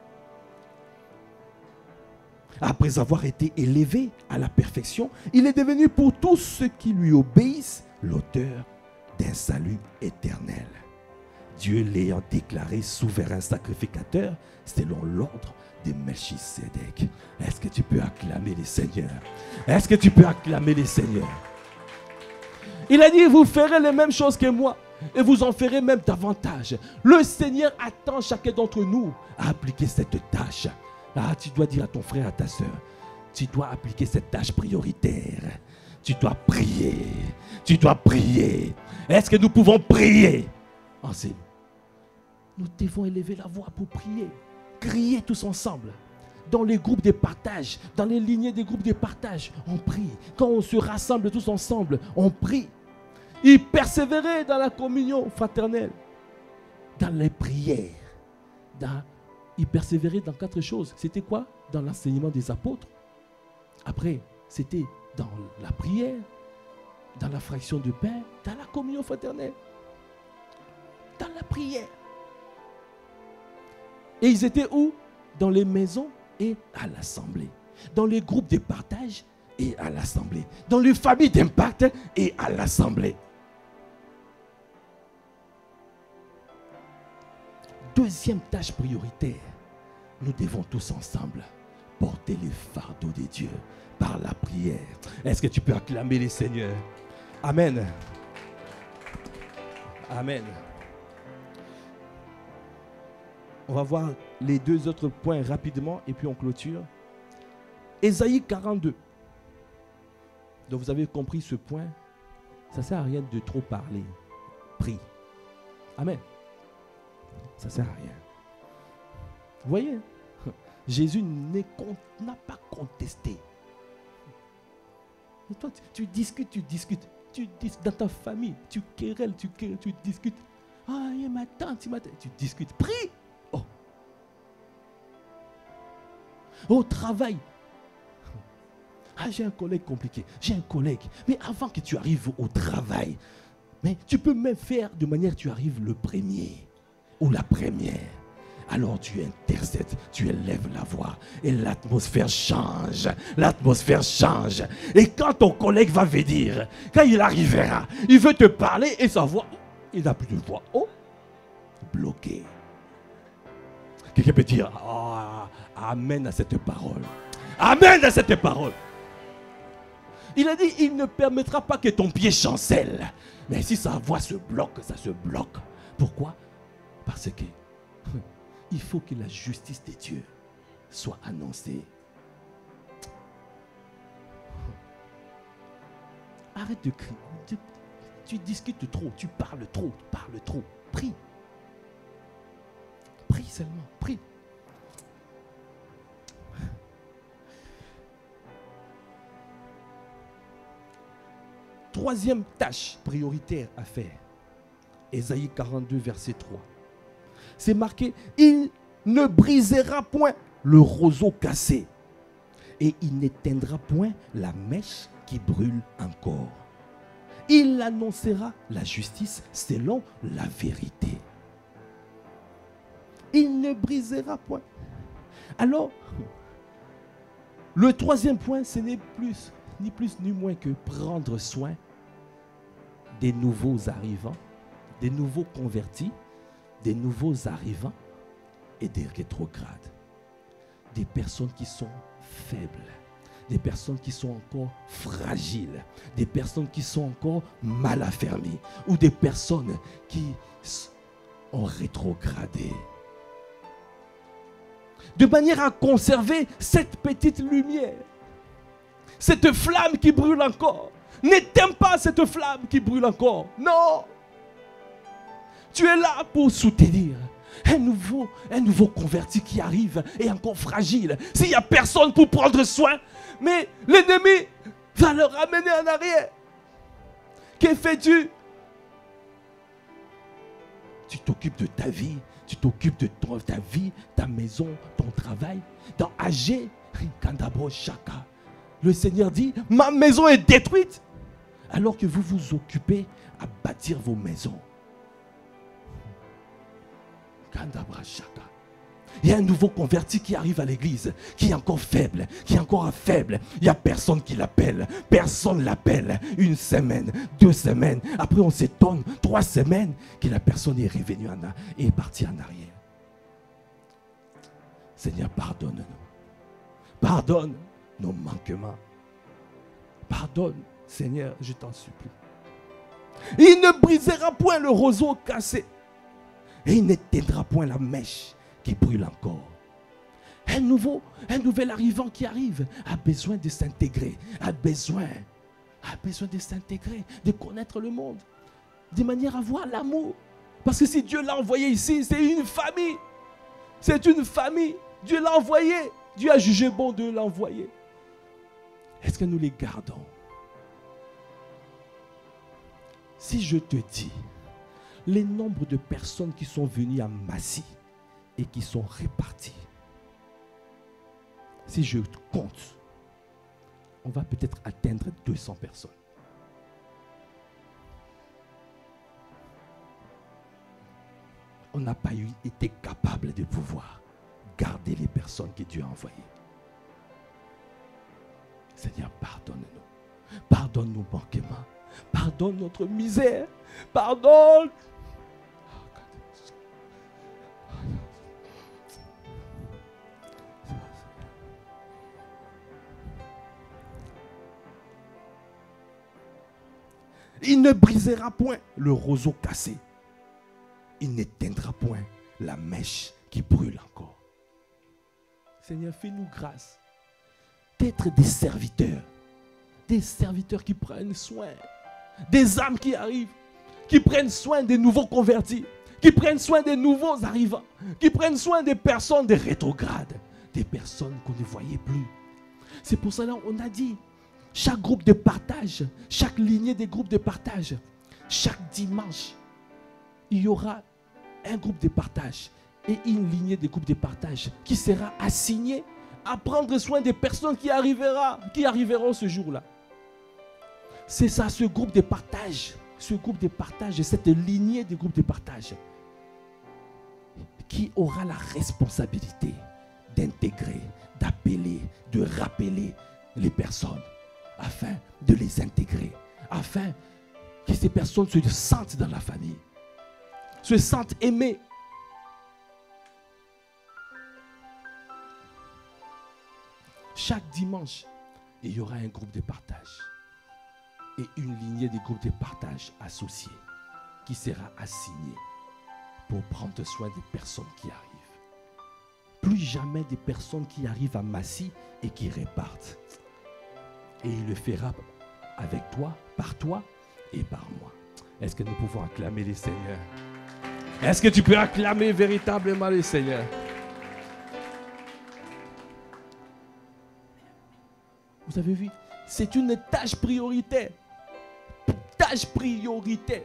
Speaker 1: Après avoir été élevé à la perfection, il est devenu pour tous ceux qui lui obéissent l'auteur d'un salut éternel. Dieu l'ayant déclaré souverain sacrificateur selon l'ordre de Melchisédek. Est-ce que tu peux acclamer les seigneurs? Est-ce que tu peux acclamer les seigneurs? Il a dit, vous ferez les mêmes choses que moi et vous en ferez même davantage. Le Seigneur attend chacun d'entre nous à appliquer cette tâche. Ah, tu dois dire à ton frère, à ta soeur, tu dois appliquer cette tâche prioritaire. Tu dois prier. Tu dois prier. Est-ce que nous pouvons prier ensemble? Nous devons élever la voix pour prier. Crier tous ensemble. Dans les groupes de partage, dans les lignées des groupes de partage, on prie. Quand on se rassemble tous ensemble, on prie. Il persévérait dans la communion fraternelle, dans les prières, dans il persévérait dans quatre choses. C'était quoi? Dans l'enseignement des apôtres. Après, c'était dans la prière, dans la fraction de pain, dans la communion fraternelle, dans la prière. Et ils étaient où? Dans les maisons et à l'assemblée. Dans les groupes de partage et à l'assemblée. Dans les familles d'impact et à l'assemblée. Deuxième tâche prioritaire, nous devons tous ensemble porter les fardeaux de Dieu par la prière. Est-ce que tu peux acclamer les seigneurs? Amen. Amen. On va voir les deux autres points rapidement et puis on clôture. Ésaïe quarante-deux. Donc vous avez compris ce point. Ça ne sert à rien de trop parler. Prie. Amen. Ça ne sert à rien. Vous voyez, Jésus n'a pas contesté. Et toi, tu, tu discutes, tu discutes. Tu dis dans ta famille, tu querelles, tu querelles, tu discutes. Ah, il y a ma tante, ma tante. Tu discutes. Prie. Oh. Au travail. Ah, j'ai un collègue compliqué. J'ai un collègue. Mais avant que tu arrives au travail, mais tu peux même faire de manière que tu arrives le premier ou la première. Alors tu intercèdes, tu élèves la voix et l'atmosphère change. L'atmosphère change. Et quand ton collègue va venir, quand il arrivera, il veut te parler et sa voix, il n'a plus de voix. Oh, bloqué. Quelqu'un peut dire, oh, amen à cette parole. Amen à cette parole. Il a dit, il ne permettra pas que ton pied chancelle. Mais si sa voix se bloque, ça se bloque. Pourquoi? Parce que il faut que la justice de Dieu soit annoncée. Arrête de crier. Tu, tu discutes trop, tu parles trop, tu parles trop. Prie. Prie seulement, prie. Troisième tâche prioritaire à faire. Ésaïe quarante-deux, verset trois. C'est marqué, il ne brisera point le roseau cassé et il n'éteindra point la mèche qui brûle encore. Il annoncera la justice selon la vérité. Il ne brisera point. Alors, le troisième point, ce n'est plus, ni plus ni moins que prendre soin des nouveaux arrivants, des nouveaux convertis, des nouveaux arrivants et des rétrogrades. Des personnes qui sont faibles, des personnes qui sont encore fragiles, des personnes qui sont encore mal affermies ou des personnes qui ont rétrogradé. De manière à conserver cette petite lumière, cette flamme qui brûle encore. N'éteins pas cette flamme qui brûle encore. Non! Tu es là pour soutenir un nouveau, un nouveau converti qui arrive et encore fragile. S'il n'y a personne pour prendre soin, mais l'ennemi va le ramener en arrière. Que fais-tu? Tu t'occupes de ta vie, tu t'occupes de ton, ta vie, ta maison, ton travail. Dans Agé, le Seigneur dit, ma maison est détruite. Alors que vous vous occupez à bâtir vos maisons. Il y a un nouveau converti qui arrive à l'église, qui est encore faible, qui est encore faible. Il n'y a personne qui l'appelle. Personne ne l'appelle. Une semaine, deux semaines. Après, on s'étonne. Trois semaines que la personne est revenue en a, et est partie en arrière. Seigneur, pardonne-nous. Pardonne nos manquements. Pardonne, Seigneur, je t'en supplie. Il ne brisera point le roseau cassé. Et il n'éteindra point la mèche qui brûle encore. Un nouveau, un nouvel arrivant qui arrive a besoin de s'intégrer, a besoin, a besoin de s'intégrer, de connaître le monde, de manière à voir l'amour. Parce que si Dieu l'a envoyé ici, c'est une famille. C'est une famille. Dieu l'a envoyé. Dieu a jugé bon de l'envoyer. Est-ce que nous les gardons? Si je te dis les nombres de personnes qui sont venues à Massy et qui sont réparties, si je compte, on va peut-être atteindre deux cents personnes. On n'a pas eu, été capable de pouvoir garder les personnes que Dieu a envoyées. Seigneur, pardonne-nous. Pardonne nos manquements. Pardonne notre misère. Pardonne. Il ne brisera point le roseau cassé. Il n'éteindra point la mèche qui brûle encore. Seigneur, fais-nous grâce d'être des serviteurs. Des serviteurs qui prennent soin des âmes qui arrivent, qui prennent soin des nouveaux convertis, qui prennent soin des nouveaux arrivants, qui prennent soin des personnes des rétrogrades, des personnes qu'on ne voyait plus. C'est pour cela qu'on a dit, chaque groupe de partage, chaque lignée des groupes de partage, chaque dimanche, il y aura un groupe de partage et une lignée de groupes de partage qui sera assignée à prendre soin des personnes qui, arrivera, qui arriveront ce jour-là. C'est ça, ce groupe de partage, ce groupe de partage, cette lignée de groupes de partage qui aura la responsabilité d'intégrer, d'appeler, de rappeler les personnes afin de les intégrer, afin que ces personnes se sentent dans la famille, se sentent aimées. Chaque dimanche, il y aura un groupe de partage et une lignée de groupes de partage associés qui sera assignée pour prendre soin des personnes qui arrivent. Plus jamais des personnes qui arrivent à Massy et qui repartent. Et il le fera avec toi, par toi et par moi. Est-ce que nous pouvons acclamer le Seigneur? Est-ce que tu peux acclamer véritablement le Seigneur? Vous avez vu? C'est une tâche prioritaire. Tâche prioritaire.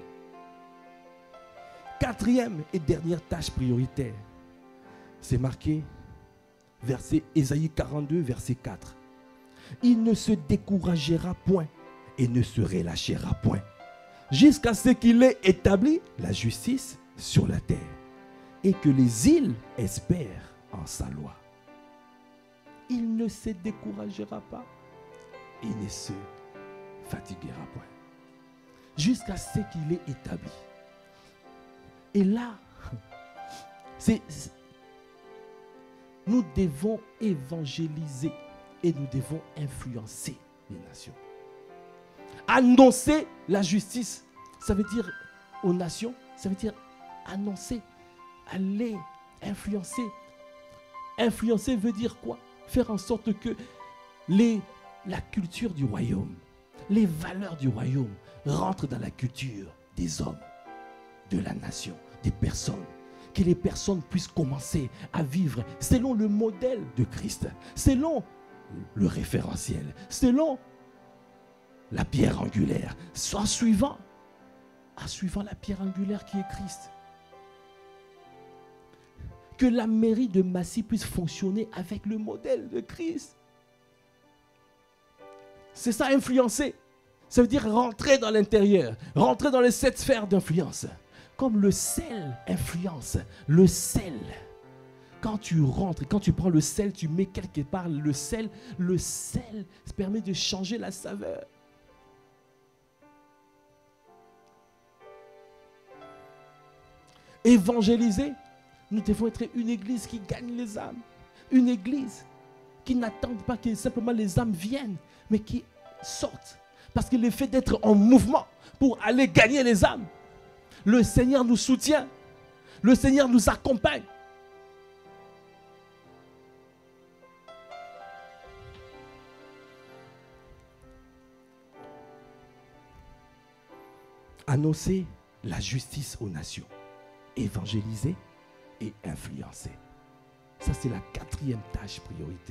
Speaker 1: Quatrième et dernière tâche prioritaire. C'est marqué, verset Ésaïe quarante-deux, verset quatre. Il ne se découragera point et ne se relâchera point, jusqu'à ce qu'il ait établi la justice sur la terre et que les îles espèrent en sa loi. Il ne se découragera pas et ne se fatiguera point, jusqu'à ce qu'il ait établi. Et là, c'est, c'est, nous devons évangéliser et nous devons influencer les nations. Annoncer la justice, ça veut dire aux nations, ça veut dire annoncer, aller, influencer. Influencer veut dire quoi? Faire en sorte que les, la culture du royaume, les valeurs du royaume rentrent dans la culture des hommes, de la nation, des personnes. Que les personnes puissent commencer à vivre selon le modèle de Christ, selon le référentiel, selon la pierre angulaire, en suivant, en suivant la pierre angulaire qui est Christ. Que la mairie de Massy puisse fonctionner avec le modèle de Christ. C'est ça, influencer. Ça veut dire rentrer dans l'intérieur, rentrer dans les sept sphères d'influence. Comme le sel influence, le sel. Quand tu rentres, quand tu prends le sel, tu mets quelque part le sel, le sel permet de changer la saveur. Évangéliser, nous devons être une église qui gagne les âmes. Une église qui n'attend pas que simplement les âmes viennent, mais qui sortent. Parce que le fait d'être en mouvement pour aller gagner les âmes, le Seigneur nous soutient. Le Seigneur nous accompagne. Annoncer la justice aux nations. Évangéliser et influencer. Ça, c'est la quatrième tâche prioritaire.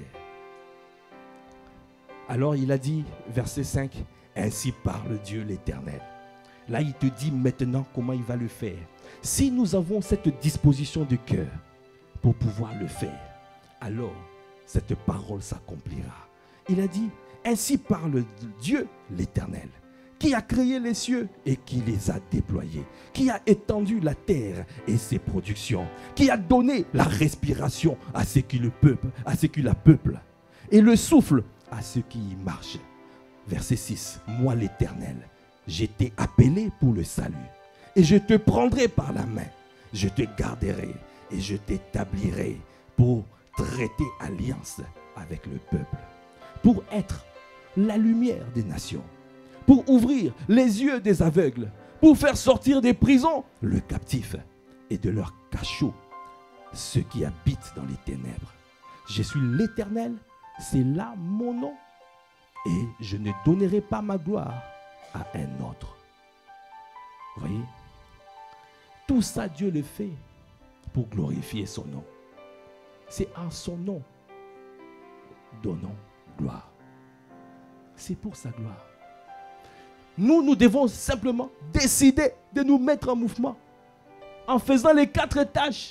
Speaker 1: Alors, il a dit, verset cinq, « Ainsi parle Dieu l'Éternel. » Là, il te dit maintenant comment il va le faire. Si nous avons cette disposition de cœur pour pouvoir le faire, alors cette parole s'accomplira. Il a dit, ainsi parle Dieu l'Éternel, qui a créé les cieux et qui les a déployés, qui a étendu la terre et ses productions, qui a donné la respiration à ceux qui le peuplent, à ceux qui la peuplent, et le souffle à ceux qui y marchent. Verset six, moi l'Éternel, je t'ai appelé pour le salut, et je te prendrai par la main, je te garderai et je t'établirai pour traiter alliance avec le peuple, pour être la lumière des nations, pour ouvrir les yeux des aveugles, pour faire sortir des prisons le captif et de leurs cachots ceux qui habitent dans les ténèbres. Je suis l'Éternel, c'est là mon nom, et je ne donnerai pas ma gloire à un autre. Vous voyez? Tout ça, Dieu le fait pour glorifier son nom. C'est en son nom, donnons gloire. c'est pour sa gloire. Nous, nous devons simplement décider de nous mettre en mouvement en faisant les quatre tâches.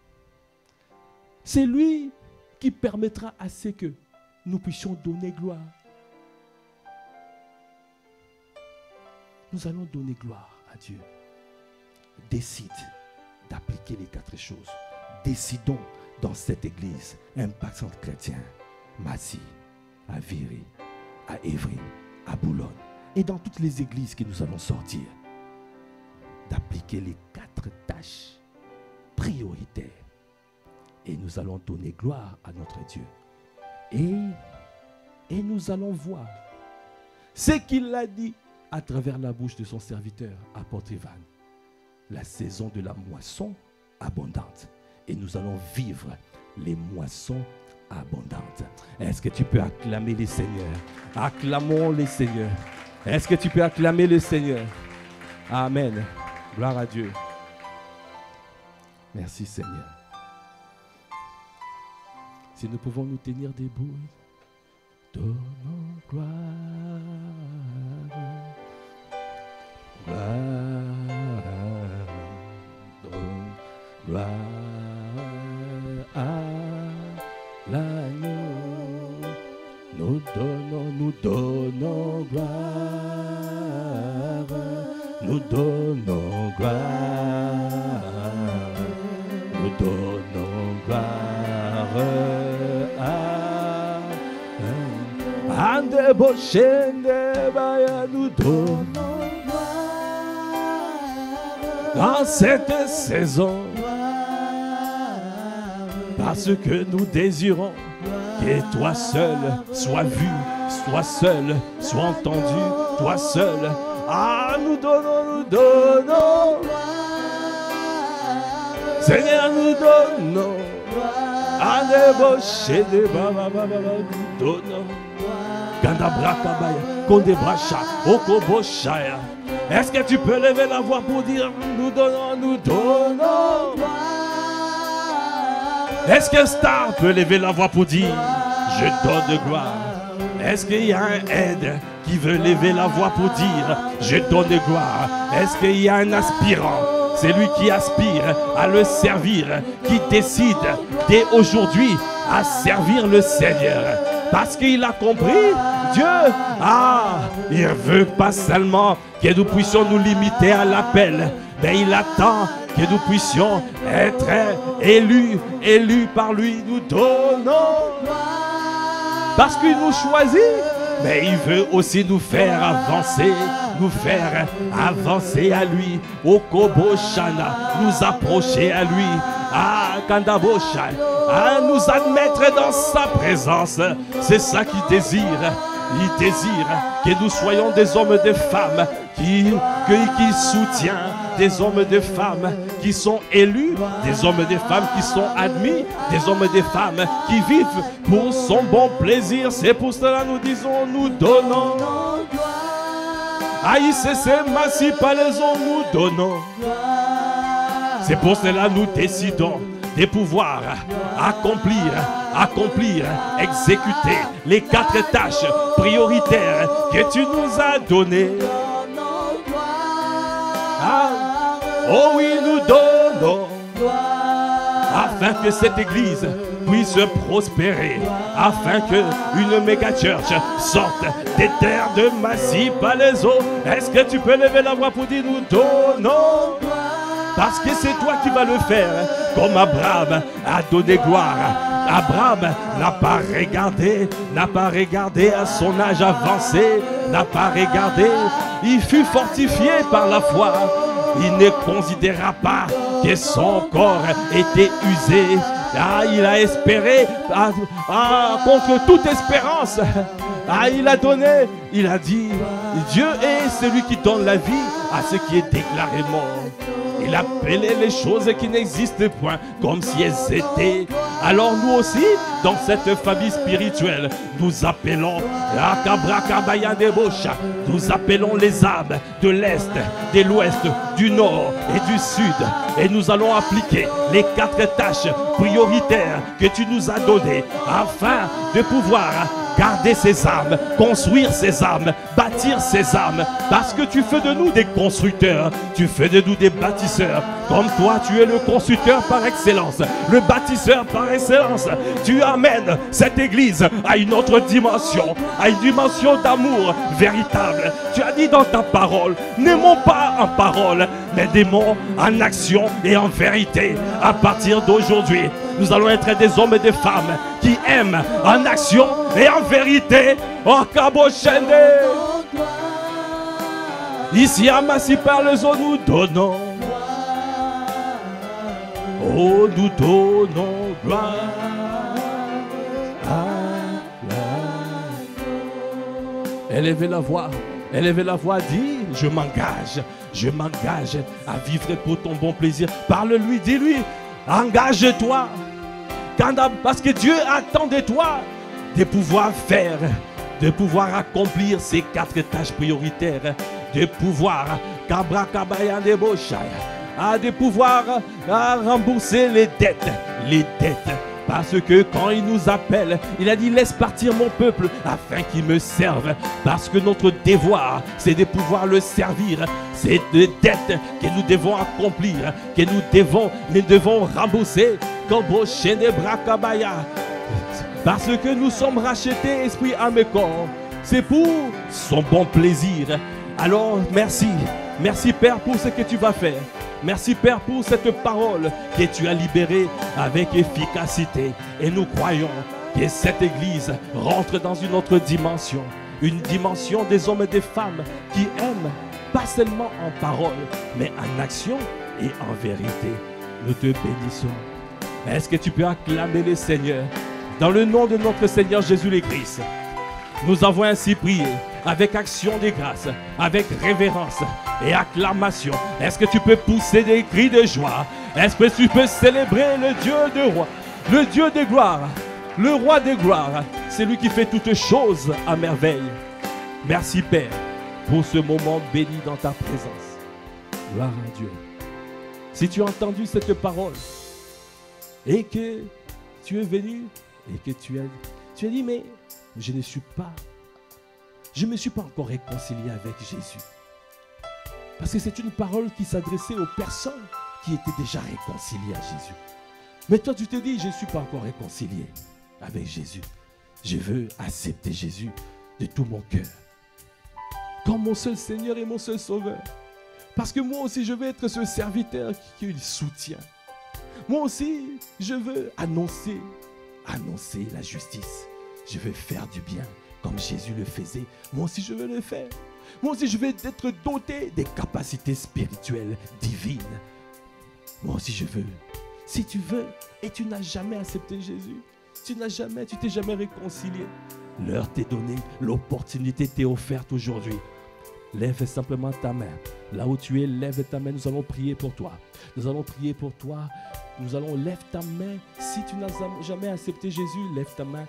Speaker 1: C'est lui qui permettra à ce que nous puissions donner gloire. Nous allons donner gloire à Dieu. Décide d'appliquer les quatre choses. Décidons dans cette église, Impact Centre Chrétien, Massy, à Viry, à Évry, à Boulogne, et dans toutes les églises que nous allons sortir, d'appliquer les quatre tâches prioritaires. Et nous allons donner gloire à notre Dieu. Et, et nous allons voir ce qu'il a dit à travers la bouche de son serviteur, apôtre Ivan. La saison de la moisson abondante. Et nous allons vivre les moissons abondantes. Est-ce que tu peux acclamer les Seigneurs? Acclamons les Seigneurs. Est-ce que tu peux acclamer le Seigneur? Amen. Gloire à Dieu. Merci Seigneur. Si nous pouvons nous tenir debout, donnons gloire, gloire, donne gloire à l'agneau. Nous donnons, nous donnons gloire, nous donnons gloire, nous donnons gloire à Ande boshende baya, nous donnons gloire dans cette saison, parce que nous désirons que toi seul sois vu, toi seul sois entendu, toi seul. Ah, nous donnons, nous donnons. Seigneur, nous donnons. Nous donnons. Est-ce que tu peux lever la voix pour dire nous donnons, nous donnons? Est-ce que Star peut lever la voix pour dire je donne gloire? Est-ce qu'il y a un aide qui veut lever la voix pour dire je donne gloire? Est-ce qu'il y a un aspirant? C'est lui qui aspire à le servir, qui décide dès aujourd'hui à servir le Seigneur. Parce qu'il a compris, Dieu, ah, il ne veut pas seulement que nous puissions nous limiter à l'appel, mais il attend que nous puissions être élus, élus par lui. Nous donnons parce qu'il nous choisit, mais il veut aussi nous faire avancer, nous faire avancer à lui. Au Koboshana, nous approcher à lui. Ah, Kandabosha, à nous admettre dans sa présence. C'est ça qu'il désire. Il désire que nous soyons des hommes et des femmes qui, qui, qui soutiennent, des hommes et des femmes qui sont élus, des hommes et des femmes qui sont admis, des hommes et des femmes qui vivent pour son bon plaisir. C'est pour cela que nous disons, nous donnons. Aïe, c'est Massy Palaiso, nous donnons. C'est pour cela que nous décidons de pouvoir accomplir, accomplir, exécuter les quatre tâches prioritaires que tu nous as données. Ah, oh oui, nous donnons, afin que cette église puisse prospérer, afin qu'une méga church sorte des terres de Massy Palaiso. Est-ce que tu peux lever la voix pour dire nous donnons? Parce que c'est toi qui vas le faire, comme Abraham a donné gloire. Abraham n'a pas regardé, n'a pas regardé à son âge avancé, n'a pas regardé. Il fut fortifié par la foi. Il ne considéra pas que son corps était usé. Ah, il a espéré ah, ah, contre toute espérance. Ah, il a donné, il a dit, Dieu est celui qui donne la vie à ce qui est déclaré mort. Il appelait les choses qui n'existent point comme si elles étaient. Alors nous aussi, dans cette famille spirituelle, nous appelons nous appelons les âmes de l'Est, de l'Ouest, du Nord et du Sud. Et nous allons appliquer les quatre tâches prioritaires que tu nous as données afin de pouvoir garder ces âmes, construire ces âmes, bâtir ces âmes, parce que tu fais de nous des constructeurs, tu fais de nous des bâtisseurs. Comme toi, tu es le constructeur par excellence, le bâtisseur par excellence. Tu amènes cette église à une autre dimension, à une dimension d'amour véritable. Tu as dit dans ta parole, n'aimons pas en parole, mais aimons en action et en vérité. À partir d'aujourd'hui, nous allons être des hommes et des femmes qui aiment en action et en vérité. Oh, Kaboshende. Ici à Massipar, le zone, nous donnons. Oh, nous donnons gloire à la... Élevez la voix, élevez la voix, dis, je m'engage, je m'engage à vivre pour ton bon plaisir. Parle-lui, dis-lui, engage-toi, parce que Dieu attend de toi de pouvoir faire, de pouvoir accomplir ces quatre tâches prioritaires, de pouvoir, Kabra Kabaya Deboshaya, à de pouvoir à rembourser les dettes, les dettes. Parce que quand il nous appelle, il a dit laisse partir mon peuple afin qu'il me serve. Parce que notre devoir, c'est de pouvoir le servir. C'est des dettes que nous devons accomplir, que nous devons, nous devons rembourser. Parce que nous sommes rachetés, esprit, âme et corps. C'est pour son bon plaisir. Alors merci, merci Père pour ce que tu vas faire. Merci Père pour cette parole que tu as libérée avec efficacité. Et nous croyons que cette église rentre dans une autre dimension. Une dimension des hommes et des femmes qui aiment, pas seulement en parole, mais en action et en vérité. Nous te bénissons. Est-ce que tu peux acclamer le Seigneur? Dans le nom de notre Seigneur Jésus le Christ, nous avons ainsi prié avec action de grâce, avec révérence et acclamation. Est-ce que tu peux pousser des cris de joie? Est-ce que tu peux célébrer le Dieu de roi, le Dieu de gloire, le roi de gloire? C'est lui qui fait toutes choses à merveille. Merci Père pour ce moment béni dans ta présence. Gloire à Dieu. Si tu as entendu cette parole et que tu es venu et que tu as, tu as dit mais je ne suis pas Je ne me suis pas encore réconcilié avec Jésus. Parce que c'est une parole qui s'adressait aux personnes qui étaient déjà réconciliées à Jésus. Mais toi, tu te dis, je ne suis pas encore réconcilié avec Jésus. Je veux accepter Jésus de tout mon cœur, comme mon seul Seigneur et mon seul Sauveur. Parce que moi aussi, je veux être ce serviteur qui le soutient. Moi aussi, je veux annoncer, annoncer la justice. Je veux faire du bien. Comme Jésus le faisait, moi aussi je veux le faire. Moi aussi je veux être doté des capacités spirituelles divines. Moi aussi je veux. Si tu veux et tu n'as jamais accepté Jésus, tu n'as jamais, tu t'es jamais réconcilié, l'heure t'est donnée, l'opportunité t'est offerte aujourd'hui. Lève simplement ta main. Là où tu es, lève ta main. Nous allons prier pour toi. Nous allons prier pour toi. Nous allons lève ta main. Si tu n'as jamais accepté Jésus, lève ta main.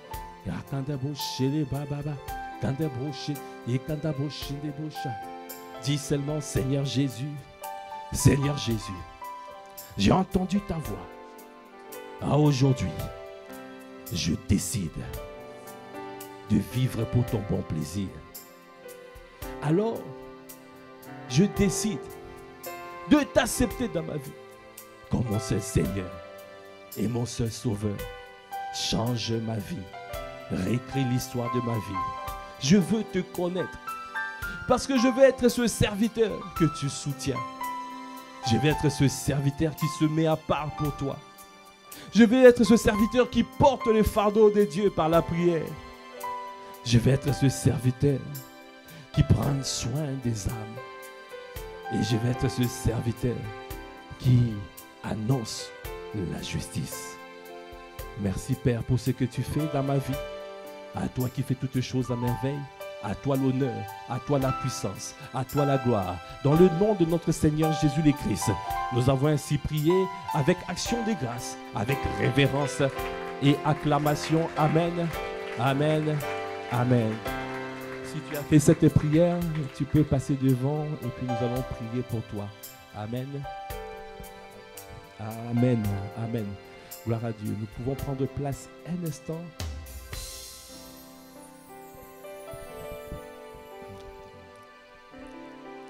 Speaker 1: Dis seulement Seigneur Jésus, Seigneur Jésus, j'ai entendu ta voix. Ah, aujourd'hui, je décide de vivre pour ton bon plaisir. Alors, je décide de t'accepter dans ma vie comme mon seul Seigneur et mon seul Sauveur. Change ma vie. Réécris l'histoire de ma vie. Je veux te connaître parce que je veux être ce serviteur que tu soutiens. Je veux être ce serviteur qui se met à part pour toi. Je veux être ce serviteur qui porte le fardeau de Dieu par la prière. Je veux être ce serviteur qui prend soin des âmes. Et je veux être ce serviteur qui annonce la justice. Merci Père pour ce que tu fais dans ma vie. À toi qui fais toutes choses à merveille, à toi l'honneur, à toi la puissance, à toi la gloire. Dans le nom de notre Seigneur Jésus le Christ, nous avons ainsi prié avec action de grâce, avec révérence et acclamation. Amen, amen, amen. Si tu as fait cette prière, tu peux passer devant et puis nous allons prier pour toi. Amen, amen, amen. Gloire à Dieu. Nous pouvons prendre place un instant.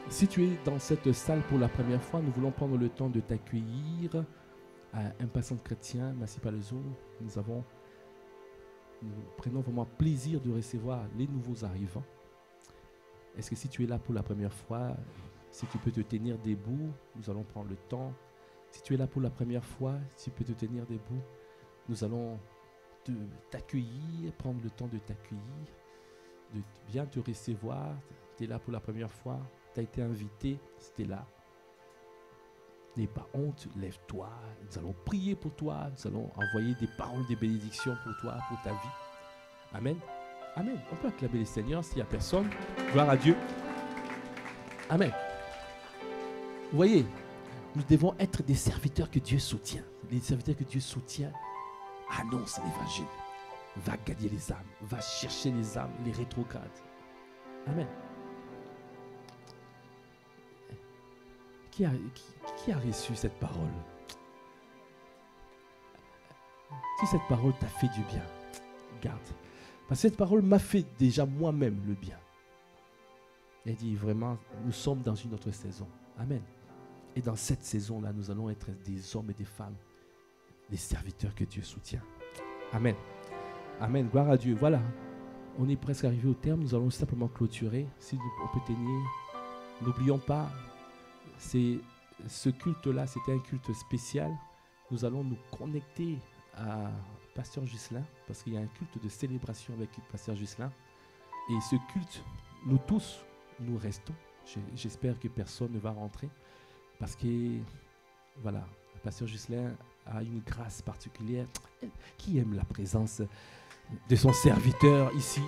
Speaker 1: Si tu es dans cette salle pour la première fois, nous voulons prendre le temps de t'accueillir à Impatient Chrétien, Massy Palaiseau. Nous avons, nous prenons vraiment plaisir de recevoir les nouveaux arrivants. Est-ce que si tu es là pour la première fois, si tu peux te tenir debout, nous allons prendre le temps. Si tu es là pour la première fois, si tu peux te tenir debout, nous allons te, t'accueillir, prendre le temps de t'accueillir, de bien te recevoir. Tu es là pour la première fois, tu as été invité, c'était là. N'aie pas honte, lève-toi, nous allons prier pour toi, nous allons envoyer des paroles de bénédiction pour toi, pour ta vie. Amen. Amen. On peut acclamer le Seigneur s'il n'y a personne. Gloire à Dieu. Amen. Vous voyez, nous devons être des serviteurs que Dieu soutient. Les serviteurs que Dieu soutient annoncent l'évangile. Va gagner les âmes, va chercher les âmes, les rétrogrades. Amen. Qui a, qui, qui a reçu cette parole? Si cette parole t'a fait du bien, garde. Parce que cette parole m'a fait déjà moi-même le bien. Elle dit vraiment, nous sommes dans une autre saison. Amen. Et dans cette saison-là, nous allons être des hommes et des femmes, des serviteurs que Dieu soutient. Amen. Amen. Gloire à Dieu. Voilà. On est presque arrivé au terme. Nous allons simplement clôturer. Si on peut tenir. N'oublions pas, c'est, ce culte-là, c'était un culte spécial. Nous allons nous connecter à Pasteur Ghislain, parce qu'il y a un culte de célébration avec Pasteur Ghislain. Et ce culte, nous tous, nous restons. J'espère que personne ne va rentrer, parce que, voilà, Pasteur Ghislain a une grâce particulière. Qui aime la présence de son serviteur ici?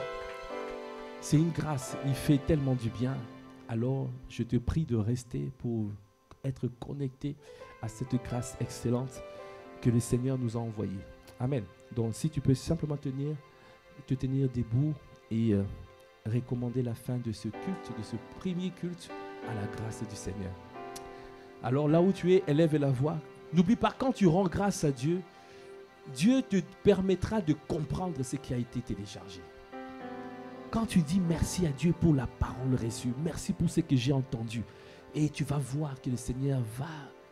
Speaker 1: C'est une grâce, il fait tellement du bien. Alors, je te prie de rester pour être connecté à cette grâce excellente que le Seigneur nous a envoyée. Amen. Donc, si tu peux simplement tenir, te tenir debout et euh, recommander la fin de ce culte, de ce premier culte à la grâce du Seigneur. Alors, là où tu es, élève la voix. N'oublie pas, quand tu rends grâce à Dieu, Dieu te permettra de comprendre ce qui a été téléchargé. Quand tu dis merci à Dieu pour la parole reçue, merci pour ce que j'ai entendu, et tu vas voir que le Seigneur va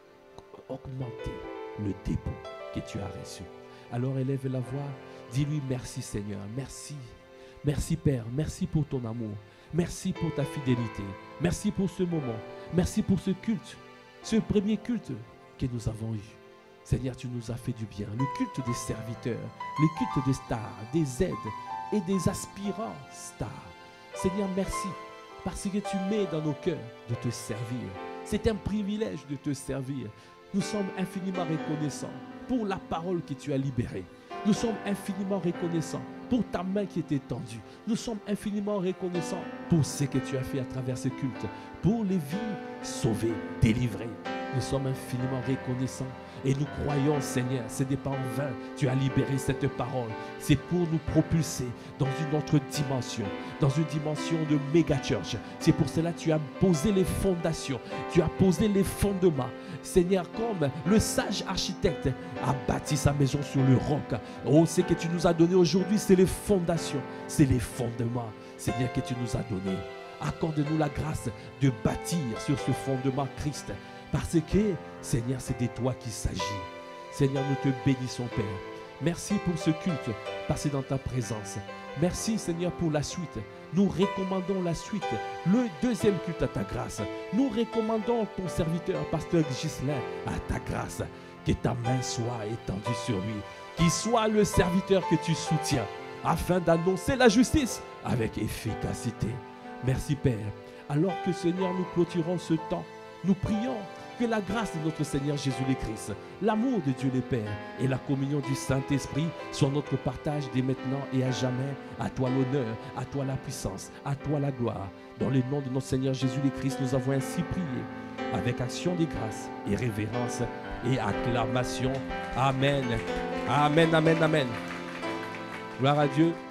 Speaker 1: augmenter le dépôt que tu as reçu. Alors élève la voix, dis-lui merci Seigneur, merci, merci Père, merci pour ton amour, merci pour ta fidélité, merci pour ce moment, merci pour ce culte, ce premier culte que nous avons eu. Seigneur, tu nous as fait du bien, le culte des serviteurs, le culte des stars, des aides et des aspirants stars. Seigneur, merci parce que tu mets dans nos cœurs de te servir. C'est un privilège de te servir. Nous sommes infiniment reconnaissants pour la parole que tu as libérée. Nous sommes infiniment reconnaissants pour ta main qui était tendue. Nous sommes infiniment reconnaissants pour ce que tu as fait à travers ce culte, pour les vies sauvées, délivrées. Nous sommes infiniment reconnaissants et nous croyons, Seigneur, ce n'est pas en vain. Tu as libéré cette parole. C'est pour nous propulser dans une autre dimension, dans une dimension de méga church. C'est pour cela que tu as posé les fondations, tu as posé les fondements. Seigneur, comme le sage architecte a bâti sa maison sur le roc. Oh, ce que tu nous as donné aujourd'hui, c'est les fondations, c'est les fondements, Seigneur, que tu nous as donné. Accorde-nous la grâce de bâtir sur ce fondement Christ. Parce que, Seigneur, c'est de toi qu'il s'agit. Seigneur, nous te bénissons, Père. Merci pour ce culte passé dans ta présence. Merci, Seigneur, pour la suite. Nous recommandons la suite, le deuxième culte à ta grâce. Nous recommandons ton serviteur, Pasteur Ghislain, à ta grâce. Que ta main soit étendue sur lui. Qu'il soit le serviteur que tu soutiens, afin d'annoncer la justice avec efficacité. Merci, Père. Alors que, Seigneur, nous clôturons ce temps, nous prions que la grâce de notre Seigneur Jésus le Christ, l'amour de Dieu le Père et la communion du Saint-Esprit soient notre partage dès maintenant et à jamais. À toi l'honneur, à toi la puissance, à toi la gloire. Dans le nom de notre Seigneur Jésus le Christ, nous avons ainsi prié avec action de grâce et révérence et acclamation. Amen. Amen, amen, amen. Gloire à Dieu.